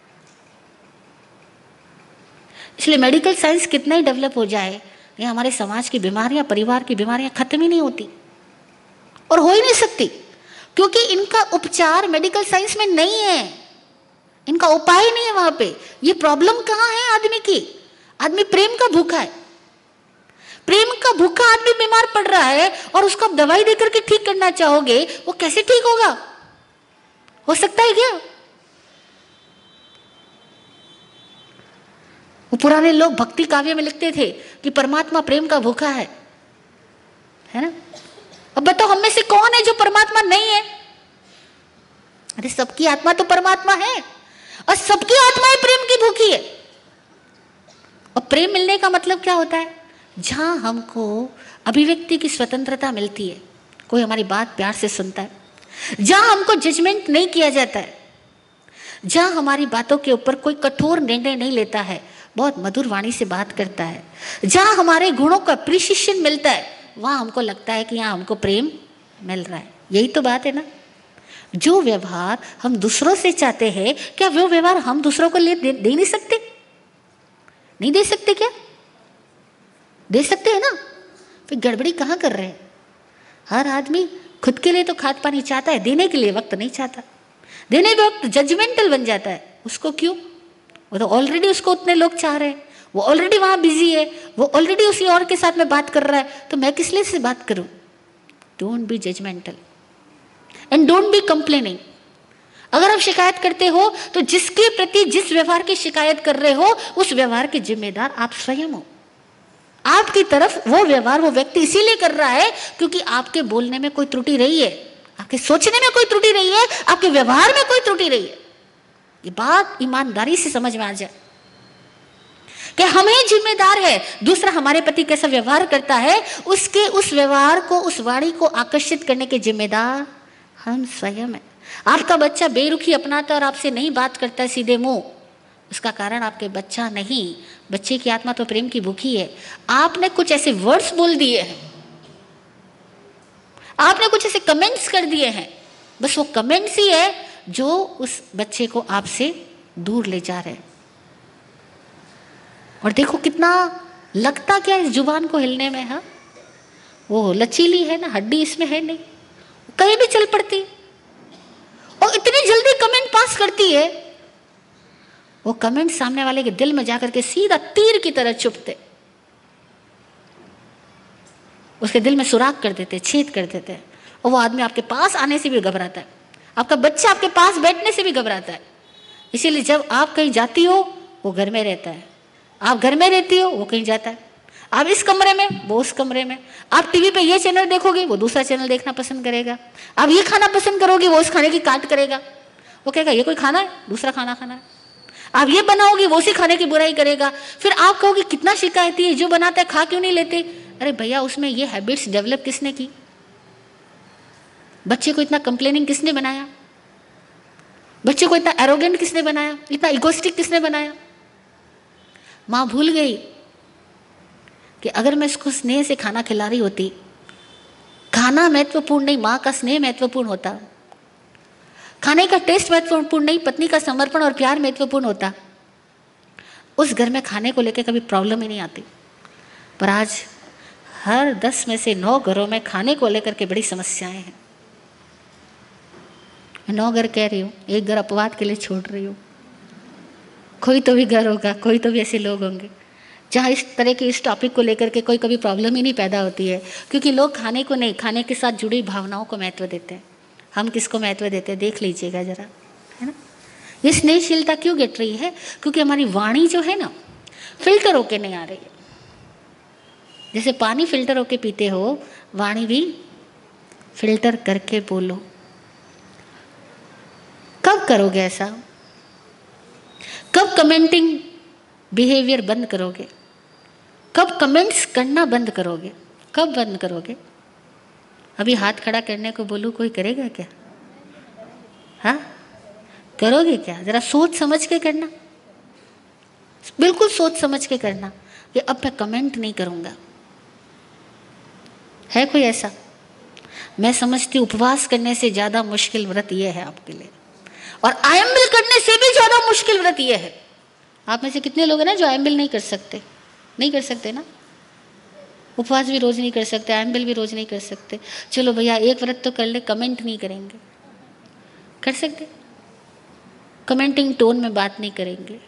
इसलिए मेडिकल साइंस कितना ही डेवलप हो जाए, ये हमारे समाज की बीमारियां, परिवार की बीमारियां खत्म ही नहीं होती, और हो ही नहीं सकती, क्योंकि इनका उपचार मेडिकल साइंस में नहीं है, इनका उपाय नहीं है वहां पे। ये प्रॉब्लम कहाँ है आदमी की? आदमी प्रेम का भूखा है, प्रेम का भूखा आदमी बीमार पड़ रहा है, और उसको आप दवाई देकर के ठीक करना चाहोगे, वो कैसे ठीक होगा? हो सकता है क्या? वो पुराने लोग भक्ति काव्य में लिखते थे कि परमात्मा प्रेम का भूखा है ना? अब बताओ हम में से कौन है जो परमात्मा नहीं है? अरे सबकी आत्मा तो परमात्मा है, और सबकी आत्माएं प्रेम की भूखी है। और प्रेम मिलने का मतलब क्या होता है? जहां हमको अभिव्यक्ति की स्वतंत्रता मिलती है, कोई हमारी बात प्यार से सुनता है, जहां हमको जजमेंट नहीं किया जाता है, जहां हमारी बातों के ऊपर कोई कठोर निर्णय नहीं लेता है, बहुत मधुर वाणी से बात करता है, जहां हमारे गुणों का अप्रिशिएशन मिलता है, वहां हमको लगता है कि यहाँ हमको प्रेम मिल रहा है। यही तो बात है ना। जो व्यवहार हम दूसरों से चाहते हैं, क्या वो व्यवहार हम दूसरों को दे नहीं सकते? नहीं दे सकते क्या? दे सकते हैं ना। फिर गड़बड़ी कहाँ कर रहे हैं? हर आदमी खुद के लिए तो खाद पानी चाहता है, देने के लिए वक्त नहीं चाहता। देने के वक्त जजमेंटल बन जाता है। उसको क्यों? वो तो ऑलरेडी उसको उतने लोग चाह रहे हैं, वो ऑलरेडी वहां बिजी है, वो ऑलरेडी उसी और के साथ में बात कर रहा है, तो मैं किस लिए से बात करूं? Don't be judgmental and don't be complaining. अगर आप शिकायत करते हो तो जिसके प्रति जिस व्यवहार की शिकायत कर रहे हो, उस व्यवहार के जिम्मेदार आप स्वयं हो। आपकी तरफ वो व्यवहार वो व्यक्ति इसीलिए कर रहा है क्योंकि आपके बोलने में कोई त्रुटि रही है, आपके सोचने में कोई त्रुटि रही है, आपके व्यवहार में कोई त्रुटि रही है। ये बात ईमानदारी से समझ में आ जाए कि हम ही जिम्मेदार है। दूसरा हमारे प्रति कैसा व्यवहार करता है, उसके उस व्यवहार को, उस वाणी को आकर्षित करने के जिम्मेदार हम स्वयं है। आपका बच्चा बेरुखी अपनाता है और आपसे नहीं बात करता है सीधे मुंह, उसका कारण आपके बच्चा नहीं, बच्चे की आत्मा तो प्रेम की भूखी है। आपने कुछ ऐसे वर्ड्स बोल दिए हैं, आपने कुछ ऐसे कमेंट्स कर दिए हैं, बस वो कमेंट्स ही है जो उस बच्चे को आपसे दूर ले जा रहे हैं। और देखो कितना लगता क्या इस जुबान को हिलने में, हाँ वो लचीली है ना, हड्डी इसमें है नहीं, कहीं भी चल पड़ती और इतनी जल्दी कमेंट पास करती है। वो कमेंट सामने वाले के दिल में जाकर के सीधा तीर की तरह चुभते, उसके दिल में सुराख कर देते, छेद कर देते हैं। और वो आदमी आपके पास आने से भी घबराता है, आपका बच्चा आपके पास बैठने से भी घबराता है। इसीलिए जब आप कहीं जाती हो वो घर में रहता है, आप घर में रहती हो वो कहीं जाता है, आप इस कमरे में वो उस कमरे में, आप टीवी पे ये चैनल देखोगे वो दूसरा चैनल देखना पसंद करेगा, आप ये खाना पसंद करोगे वो उस खाने की काट करेगा, वो कहेगा ये कोई खाना है, दूसरा खाना खाना है। आप ये बनाओगे वो उसी खाने की बुराई करेगा। फिर आप कहोगे कितना शिकायती है, जो बनाता है खा क्यों नहीं लेते? अरे भैया उसमें ये हैबिट्स डेवलप किसने की? बच्चे को इतना कंप्लेनिंग किसने बनाया? बच्चों को इतना एरोगेंट किसने बनाया, इतना इगोस्टिक किसने बनाया? माँ भूल गई कि अगर मैं इसको स्नेह से खाना खिला रही होती, खाना महत्वपूर्ण नहीं, माँ का स्नेह महत्वपूर्ण होता। खाने का टेस्ट महत्वपूर्ण नहीं, पत्नी का समर्पण और प्यार महत्वपूर्ण होता। उस घर में खाने को लेकर कभी प्रॉब्लम ही नहीं आती। पर आज हर 10 में से 9 घरों में खाने को लेकर के बड़ी समस्याएं हैं। मैं 9 घर कह रही हूँ, एक घर अपवाद के लिए छोड़ रही हूँ। कोई तो भी घर होगा, कोई तो भी ऐसे लोग होंगे जहाँ इस तरह के इस टॉपिक को लेकर के कोई कभी प्रॉब्लम ही नहीं पैदा होती है, क्योंकि लोग खाने को नहीं, खाने के साथ जुड़ी भावनाओं को महत्व देते हैं। हम किसको महत्व देते हैं देख लीजिएगा जरा, है ना। ये स्नेहशीलता क्यों घट रही है? क्योंकि हमारी वाणी जो है ना, फिल्टर होके नहीं आ रही है। जैसे पानी फिल्टर होके पीते हो, वाणी भी फिल्टर करके बोलो। कब करोगे ऐसा? कब कमेंटिंग बिहेवियर बंद करोगे? कब कमेंट्स करना बंद करोगे? कब बंद करोगे? अभी हाथ खड़ा करने को बोलूं, कोई करेगा क्या? हाँ, करोगे क्या? जरा सोच समझ के करना, बिल्कुल सोच समझ के करना कि अब मैं कमेंट नहीं करूंगा। है कोई ऐसा? मैं समझती उपवास करने से ज्यादा मुश्किल व्रत यह है आपके लिए, और आयम्बिल करने से भी ज्यादा मुश्किल व्रत यह है। आप में से कितने लोग हैं ना जो आयम्बिल नहीं कर सकते? नहीं कर सकते ना, उपवास भी रोज नहीं कर सकते, आयम्बिल भी रोज नहीं कर सकते। चलो भैया एक व्रत तो कर ले, कमेंट नहीं करेंगे, कर सकते? कमेंटिंग टोन में बात नहीं करेंगे।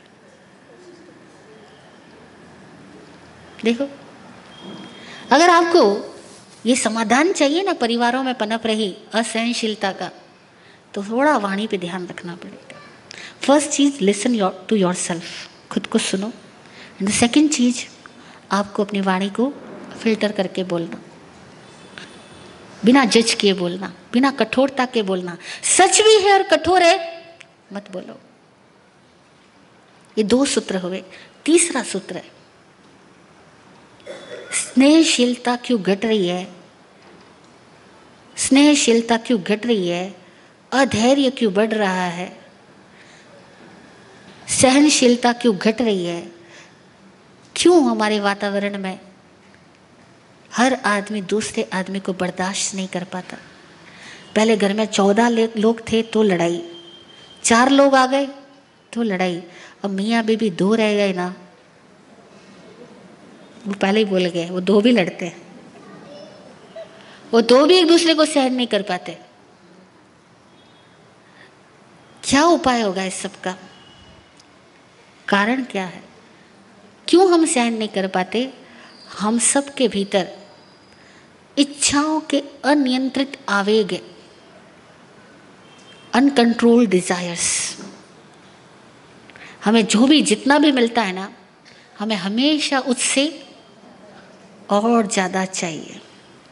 देखो, अगर आपको ये समाधान चाहिए ना परिवारों में पनप रही असहनशीलता का, तो थोड़ा वाणी पे ध्यान रखना पड़ेगा। फर्स्ट चीज, लिसन टू योर सेल्फ, खुद को सुनो। एंड द सेकेंड चीज, आपको अपनी वाणी को फिल्टर करके बोलना, बिना जज किए बोलना, बिना कठोरता के बोलना। सच भी है और कठोर है मत बोलो। ये 2 सूत्र हुए। तीसरा सूत्र है, स्नेहशीलता क्यों घट रही है? स्नेहशीलता क्यों घट रही है? अधैर्य क्यों बढ़ रहा है? सहनशीलता क्यों घट रही है? क्यों हमारे वातावरण में हर आदमी दूसरे आदमी को बर्दाश्त नहीं कर पाता? पहले घर में 14 लोग थे तो लड़ाई, 4 लोग आ गए तो लड़ाई। अब मियाँ बीबी 2 रह गए ना, वो पहले ही बोल गए, वो 2 भी लड़ते हैं, वो 2 भी एक दूसरे को सहन नहीं कर पाते। क्या उपाय होगा इस सब का? कारण क्या है? क्यों हम सहन नहीं कर पाते? हम सब के भीतर इच्छाओं के अनियंत्रित आवेग है, अनकंट्रोल्ड डिजायर्स। हमें जो भी जितना भी मिलता है ना, हमें हमेशा उससे और ज़्यादा चाहिए,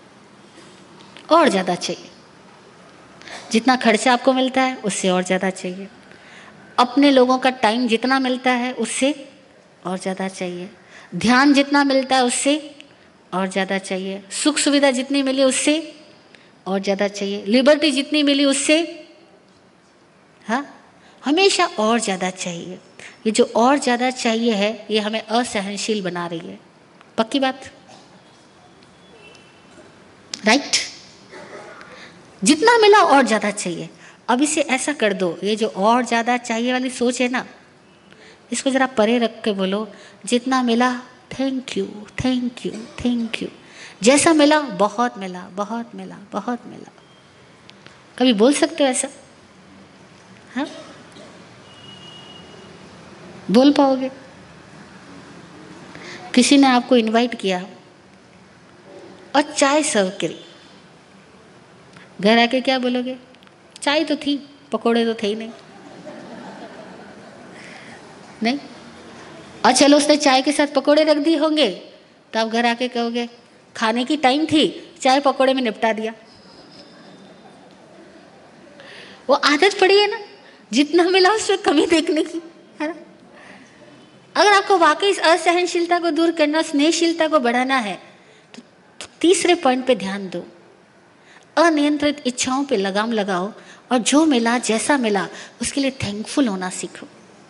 और ज़्यादा चाहिए। जितना खर्चा आपको मिलता है उससे और ज़्यादा चाहिए। अपने लोगों का टाइम जितना मिलता है उससे और ज़्यादा चाहिए। ध्यान जितना मिलता है उससे और ज़्यादा चाहिए। सुख सुविधा जितनी मिली उससे और ज़्यादा चाहिए। लिबर्टी जितनी मिली उससे, हाँ, हमेशा और ज़्यादा चाहिए। ये जो और ज़्यादा चाहिए है, ये हमें असहनशील बना रही है। पक्की बात, राइट? जितना मिला और ज़्यादा चाहिए। अब इसे ऐसा कर दो, ये जो और ज़्यादा चाहिए वाली सोच है ना, इसको ज़रा परे रख के बोलो, जितना मिला thank you, thank you, thank you. जैसा मिला बहुत मिला, बहुत मिला, बहुत मिला। कभी बोल सकते हो ऐसा? हाँ, बोल पाओगे? किसी ने आपको इनवाइट किया और चाय सर्व करी, घर आके क्या बोलोगे? चाय तो थी, पकोड़े तो थे ही नहीं। नहीं? और चलो उसने चाय के साथ पकोड़े रख दिए होंगे, तो आप घर आके कहोगे खाने की टाइम थी, चाय पकोड़े में निपटा दिया। वो आदत पड़ी है ना, जितना मिला उसमें कमी देखने की, है ना। अगर आपको वाकई असहनशीलता को दूर करना, स्नेहशीलता को बढ़ाना है, तो तीसरे पॉइंट पे ध्यान दो। अनियंत्रित इच्छाओं पे लगाम लगाओ और जो मिला जैसा मिला उसके लिए थैंकफुल होना सीखो।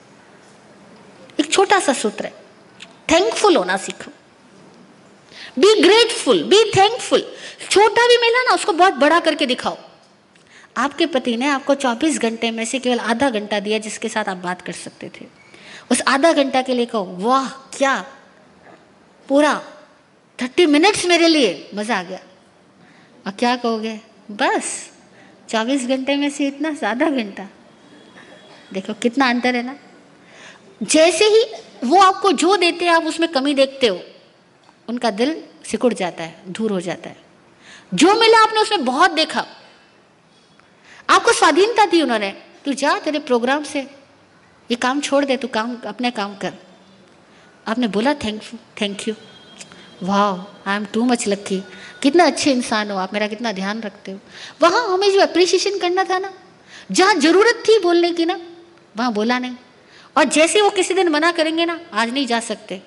एक छोटा सा सूत्र है, थैंकफुल होना सीखो। Be grateful, be thankful. छोटा भी मिला ना उसको बहुत बड़ा करके दिखाओ। आपके पति ने आपको 24 घंटे में से केवल आधा घंटा दिया जिसके साथ आप बात कर सकते थे। उस आधा घंटा के लिए कहो वाह क्या पूरा 30 मिनट्स मेरे लिए, मजा आ गया। और क्या कहोगे, बस 24 घंटे में से इतना आधा घंटा। देखो कितना अंतर है ना। जैसे ही वो आपको जो देते हैं आप उसमें कमी देखते हो, उनका दिल सिकुड़ जाता है, दूर हो जाता है। जो मिला आपने उसमें बहुत देखा, आपको स्वाधीनता दी उन्होंने, तू जा तेरे प्रोग्राम से ये काम छोड़ दे, तू काम अपने काम कर। आपने बोला थैंक यू, वाह I am too much lucky, कितना अच्छे इंसान हो आप, मेरा कितना ध्यान रखते हो। वहाँ हमें जो अप्रिशिएशन करना था ना, जहाँ जरूरत थी बोलने की ना, वहाँ बोला नहीं। और जैसे वो किसी दिन मना करेंगे ना, आज नहीं जा सकते,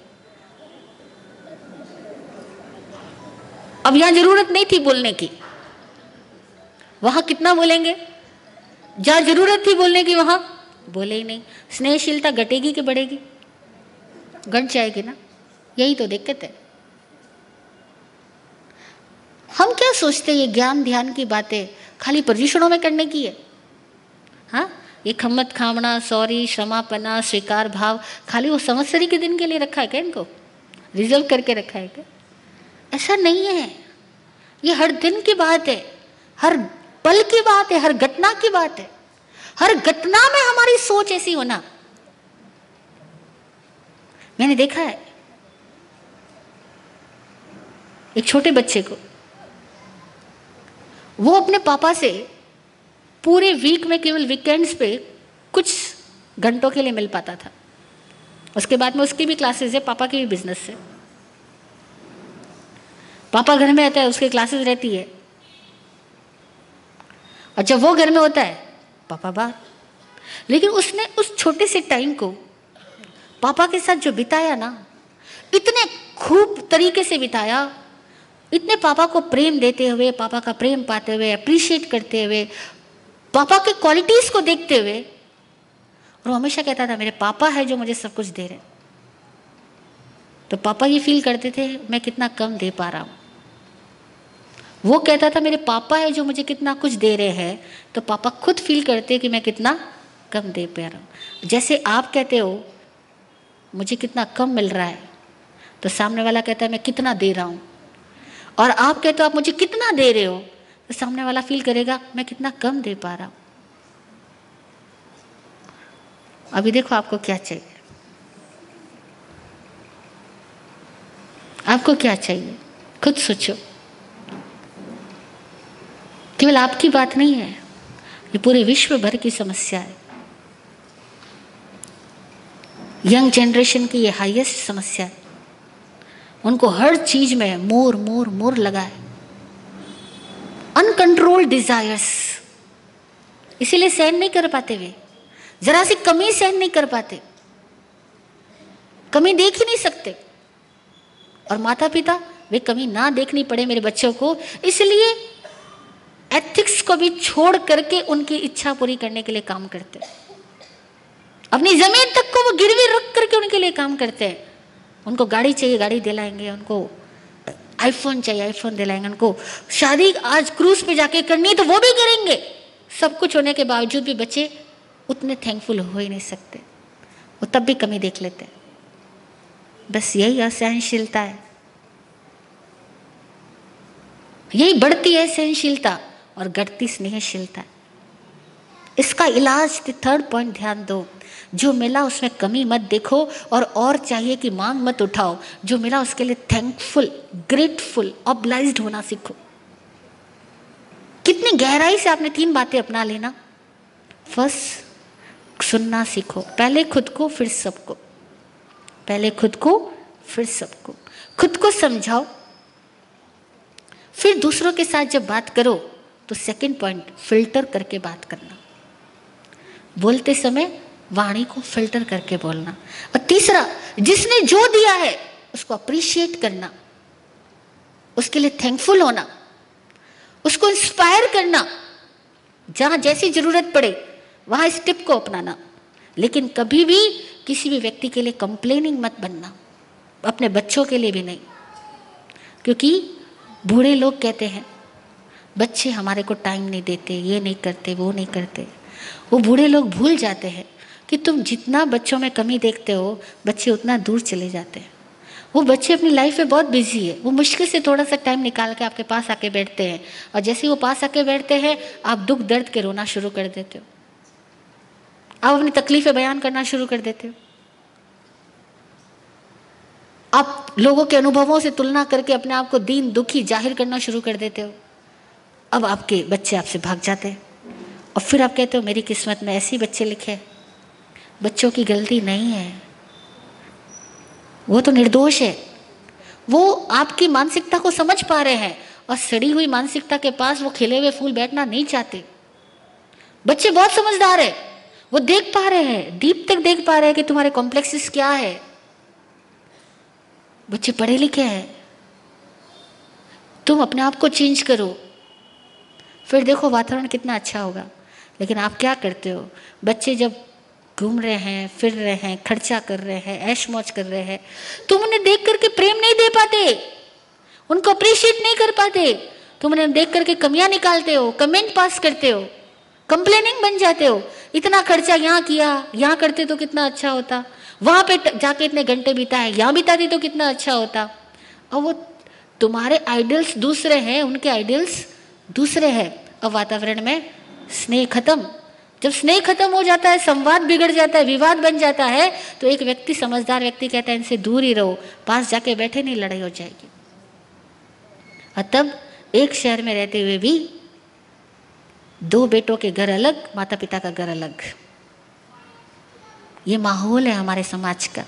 अब यहाँ जरूरत नहीं थी बोलने की, वहाँ कितना बोलेंगे। जहाँ जरूरत थी बोलने की वहाँ बोले ही नहीं। स्नेहशीलता घटेगी कि बढ़ेगी? घट जाएगी ना। यही तो दिक्कत है। हम क्या सोचते ये ज्ञान ध्यान की बातें खाली प्रदूषणों में करने की है। हाँ, ये खम्मत खामना, सॉरी, क्षमापना, स्वीकार भाव खाली वो संवत्सरी के दिन के लिए रखा है क्या? इनको रिजर्व करके रखा है क्या? ऐसा नहीं है। ये हर दिन की बात है, हर पल की बात है, हर घटना की बात है। हर घटना में हमारी सोच ऐसी होना। मैंने देखा है एक छोटे बच्चे को, वो अपने पापा से पूरे वीक में केवल वीकेंड्स पे कुछ घंटों के लिए मिल पाता था। उसके बाद में उसकी भी क्लासेस है, पापा की भी बिजनेस है। पापा घर में आता है, उसकी क्लासेस रहती है, और जब वो घर में होता है पापा बाहर। लेकिन उसने उस छोटे से टाइम को पापा के साथ जो बिताया ना, इतने खूब तरीके से बिताया, इतने पापा को प्रेम देते हुए, पापा का प्रेम पाते हुए, अप्रिशिएट करते हुए, पापा के क्वालिटीज को देखते हुए। और वो हमेशा कहता था मेरे पापा है जो मुझे सब कुछ दे रहे। तो पापा ये फील करते थे मैं कितना कम दे पा रहा हूँ। वो कहता था मेरे पापा है जो मुझे कितना कुछ दे रहे हैं, तो पापा खुद फील करते कि मैं कितना कम दे पा रहा हूँ। जैसे आप कहते हो मुझे कितना कम मिल रहा है, तो सामने वाला कहता है मैं कितना दे रहा हूँ। और आप कहते हो आप मुझे कितना दे रहे हो, तो सामने वाला फील करेगा मैं कितना कम दे पा रहा हूँ। अभी देखो आपको क्या चाहिए, आपको क्या चाहिए, खुद सोचो। केवल आपकी बात नहीं है, ये पूरे विश्व भर की समस्या है। यंग जनरेशन की ये हाईएस्ट समस्या है। उनको हर चीज में मोर मोर मोर लगा है, अनकंट्रोल्ड डिजायर्स। इसीलिए सहन नहीं कर पाते, वे जरा सी कमी सहन नहीं कर पाते, कमी देख ही नहीं सकते। और माता पिता वे कमी ना देखनी पड़े मेरे बच्चों को, इसलिए एथिक्स को भी छोड़ करके उनकी इच्छा पूरी करने के लिए काम करते हैं। अपनी जमीन तक को वो गिरवी रख करके उनके लिए काम करते हैं। उनको गाड़ी चाहिए, गाड़ी दिलाएंगे, उनको आईफोन चाहिए, आईफोन दिलाएंगे, उनको शादी आज क्रूज पे जाके करनी तो वो भी करेंगे। सब कुछ होने के बावजूद भी बच्चे उतने थैंकफुल हो ही नहीं सकते, वो तब भी कमी देख लेते हैं। बस यही असहनशीलता है, यही बढ़ती है सहनशीलता और घटती स्नेहशीलता। इसका इलाज, थर्ड पॉइंट ध्यान दो, जो मिला उसमें कमी मत देखो और चाहिए कि मांग मत उठाओ। जो मिला उसके लिए थैंकफुल, ग्रेटफुल, ऑब्लाइज्ड होना सीखो। कितनी गहराई से आपने 3 बातें अपना लेना। फर्स्ट, सुनना सीखो, पहले खुद को फिर सबको, पहले खुद को फिर सबको। खुद को समझाओ, फिर दूसरों के साथ जब बात करो तो सेकंड पॉइंट, फिल्टर करके बात करना। बोलते समय वाणी को फिल्टर करके बोलना। और तीसरा, जिसने जो दिया है उसको अप्रिशिएट करना, उसके लिए थैंकफुल होना, उसको इंस्पायर करना। जहाँ जैसी ज़रूरत पड़े वहाँ इस टिप को अपनाना, लेकिन कभी भी किसी भी व्यक्ति के लिए कंप्लेनिंग मत बनना, अपने बच्चों के लिए भी नहीं। क्योंकि बूढ़े लोग कहते हैं बच्चे हमारे को टाइम नहीं देते, ये नहीं करते, वो नहीं करते। वो बूढ़े लोग भूल जाते हैं कि तुम जितना बच्चों में कमी देखते हो, बच्चे उतना दूर चले जाते हैं। वो बच्चे अपनी लाइफ में बहुत बिजी है, वो मुश्किल से थोड़ा सा टाइम निकाल के आपके पास आके बैठते हैं, और जैसे ही वो पास आके बैठते हैं आप दुख दर्द के रोना शुरू कर देते हो, आप अपनी तकलीफें बयान करना शुरू कर देते हो, आप लोगों के अनुभवों से तुलना करके अपने आप को दीन दुखी जाहिर करना शुरू कर देते हो। अब आपके बच्चे आपसे भाग जाते हैं और फिर आप कहते हो मेरी किस्मत में ऐसे बच्चे लिखे। बच्चों की गलती नहीं है, वो तो निर्दोष है, वो आपकी मानसिकता को समझ पा रहे हैं और सड़ी हुई मानसिकता के पास वो खिले हुए फूल बैठना नहीं चाहते। बच्चे बहुत समझदार है, वो देख पा रहे हैं, डीप तक देख पा रहे हैं कि तुम्हारे कॉम्प्लेक्सेस क्या है। बच्चे पढ़े लिखे हैं, तुम अपने आप को चेंज करो, फिर देखो वातावरण कितना अच्छा होगा। लेकिन आप क्या करते हो, बच्चे जब घूम रहे हैं, फिर रहे हैं, खर्चा कर रहे हैं, ऐश मौज कर रहे हैं, तुम उन्हें देख करके प्रेम नहीं दे पाते, उनको अप्रिशिएट नहीं कर पाते, तुम उन्हें देख करके कमियां निकालते हो, कमेंट पास करते हो, कंप्लेनिंग बन जाते हो। इतना खर्चा यहाँ किया, यहाँ करते तो कितना अच्छा होता, वहां पे जाके इतने घंटे बिताए, यहाँ बिताती तो कितना अच्छा होता। और वो तुम्हारे आइडियल्स दूसरे हैं, उनके आइडियल्स दूसरे हैं। अब वातावरण में स्नेह खत्म। जब स्नेह खत्म हो जाता है, संवाद बिगड़ जाता है, विवाद बन जाता है, तो एक व्यक्ति, समझदार व्यक्ति कहता है इनसे दूर ही रहो, पास जाके बैठे नहीं, लड़ाई हो जाएगी। और तब एक शहर में रहते हुए भी दो बेटों के घर अलग, माता पिता का घर अलग। ये माहौल है हमारे समाज का,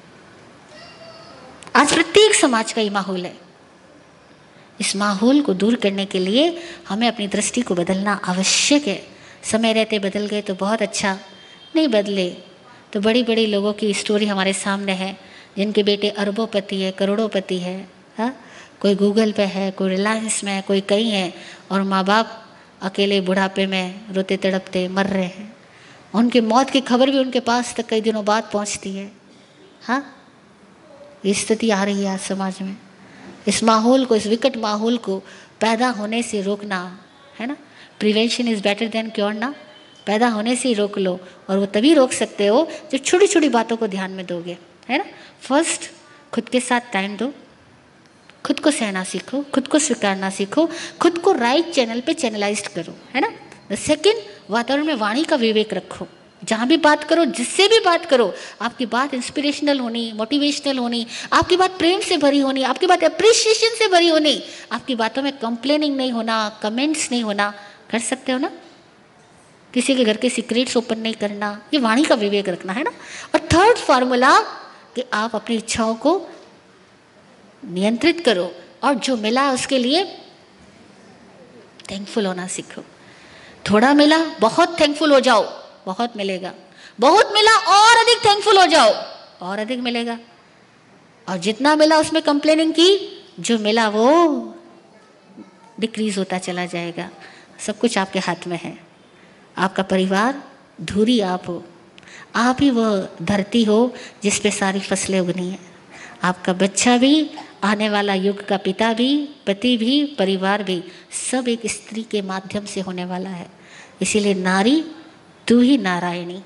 आज प्रत्येक समाज का ये माहौल है। इस माहौल को दूर करने के लिए हमें अपनी दृष्टि को बदलना आवश्यक है। समय रहते बदल गए तो बहुत अच्छा, नहीं बदले तो बड़ी बड़ी लोगों की स्टोरी हमारे सामने है, जिनके बेटे अरबोंपति है, करोड़ोंपति है, हाँ, कोई गूगल पे है, कोई रिलायंस में है, कोई कहीं है, और माँ बाप अकेले बुढ़ापे में रोते तड़पते मर रहे हैं। उनकी मौत की खबर भी उनके पास तक कई दिनों बाद पहुँचती है। हाँ, ये स्थिति आ रही है आज समाज में। इस माहौल को, इस विकट माहौल को पैदा होने से रोकना है ना, prevention is better than cure ना, पैदा होने से ही रोक लो। और वो तभी रोक सकते हो जब छोटी छोटी बातों को ध्यान में दोगे, है ना। फर्स्ट, खुद के साथ टाइम दो, खुद को सहना सीखो, खुद को स्वीकारना सीखो, खुद को राइट चैनल पे चैनलाइज्ड करो, है ना। द सेकेंड, वातावरण में वाणी का विवेक रखो, जहाँ भी बात करो, जिससे भी बात करो, आपकी बात इंस्पिरेशनल होनी, मोटिवेशनल होनी, आपकी बात प्रेम से भरी होनी, आपकी बात अप्रिशिएशन से भरी होनी, आपकी बातों में कंप्लेनिंग नहीं होना, कमेंट्स नहीं होना। कर सकते हो ना, किसी के घर के सीक्रेट्स ओपन नहीं करना, ये वाणी का विवेक रखना, है ना। और थर्ड फार्मूला कि आप अपनी इच्छाओं को नियंत्रित करो और जो मिला उसके लिए थैंकफुल होना सीखो। थोड़ा मिला, बहुत थैंकफुल हो जाओ, बहुत मिलेगा। बहुत मिला, और अधिक थैंकफुल हो जाओ, और अधिक मिलेगा। और जितना मिला उसमें कंप्लेनिंग की, जो मिला वो डिक्रीज होता चला जाएगा। सब कुछ आपके हाथ में है। आपका परिवार धुरी आप हो, आप ही वह धरती हो जिस पे सारी फसलें उगनी है। आपका बच्चा भी, आने वाला युग का पिता भी, पति भी, परिवार भी, सब एक स्त्री के माध्यम से होने वाला है। इसीलिए नारी तू ही नारायणी,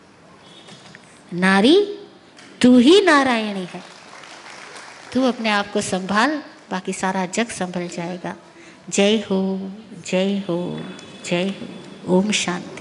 नारी तू ही नारायणी है। तू अपने आप को संभाल, बाकी सारा जग संभल जाएगा। जय हो, जय हो, जय हो। ओम शांति।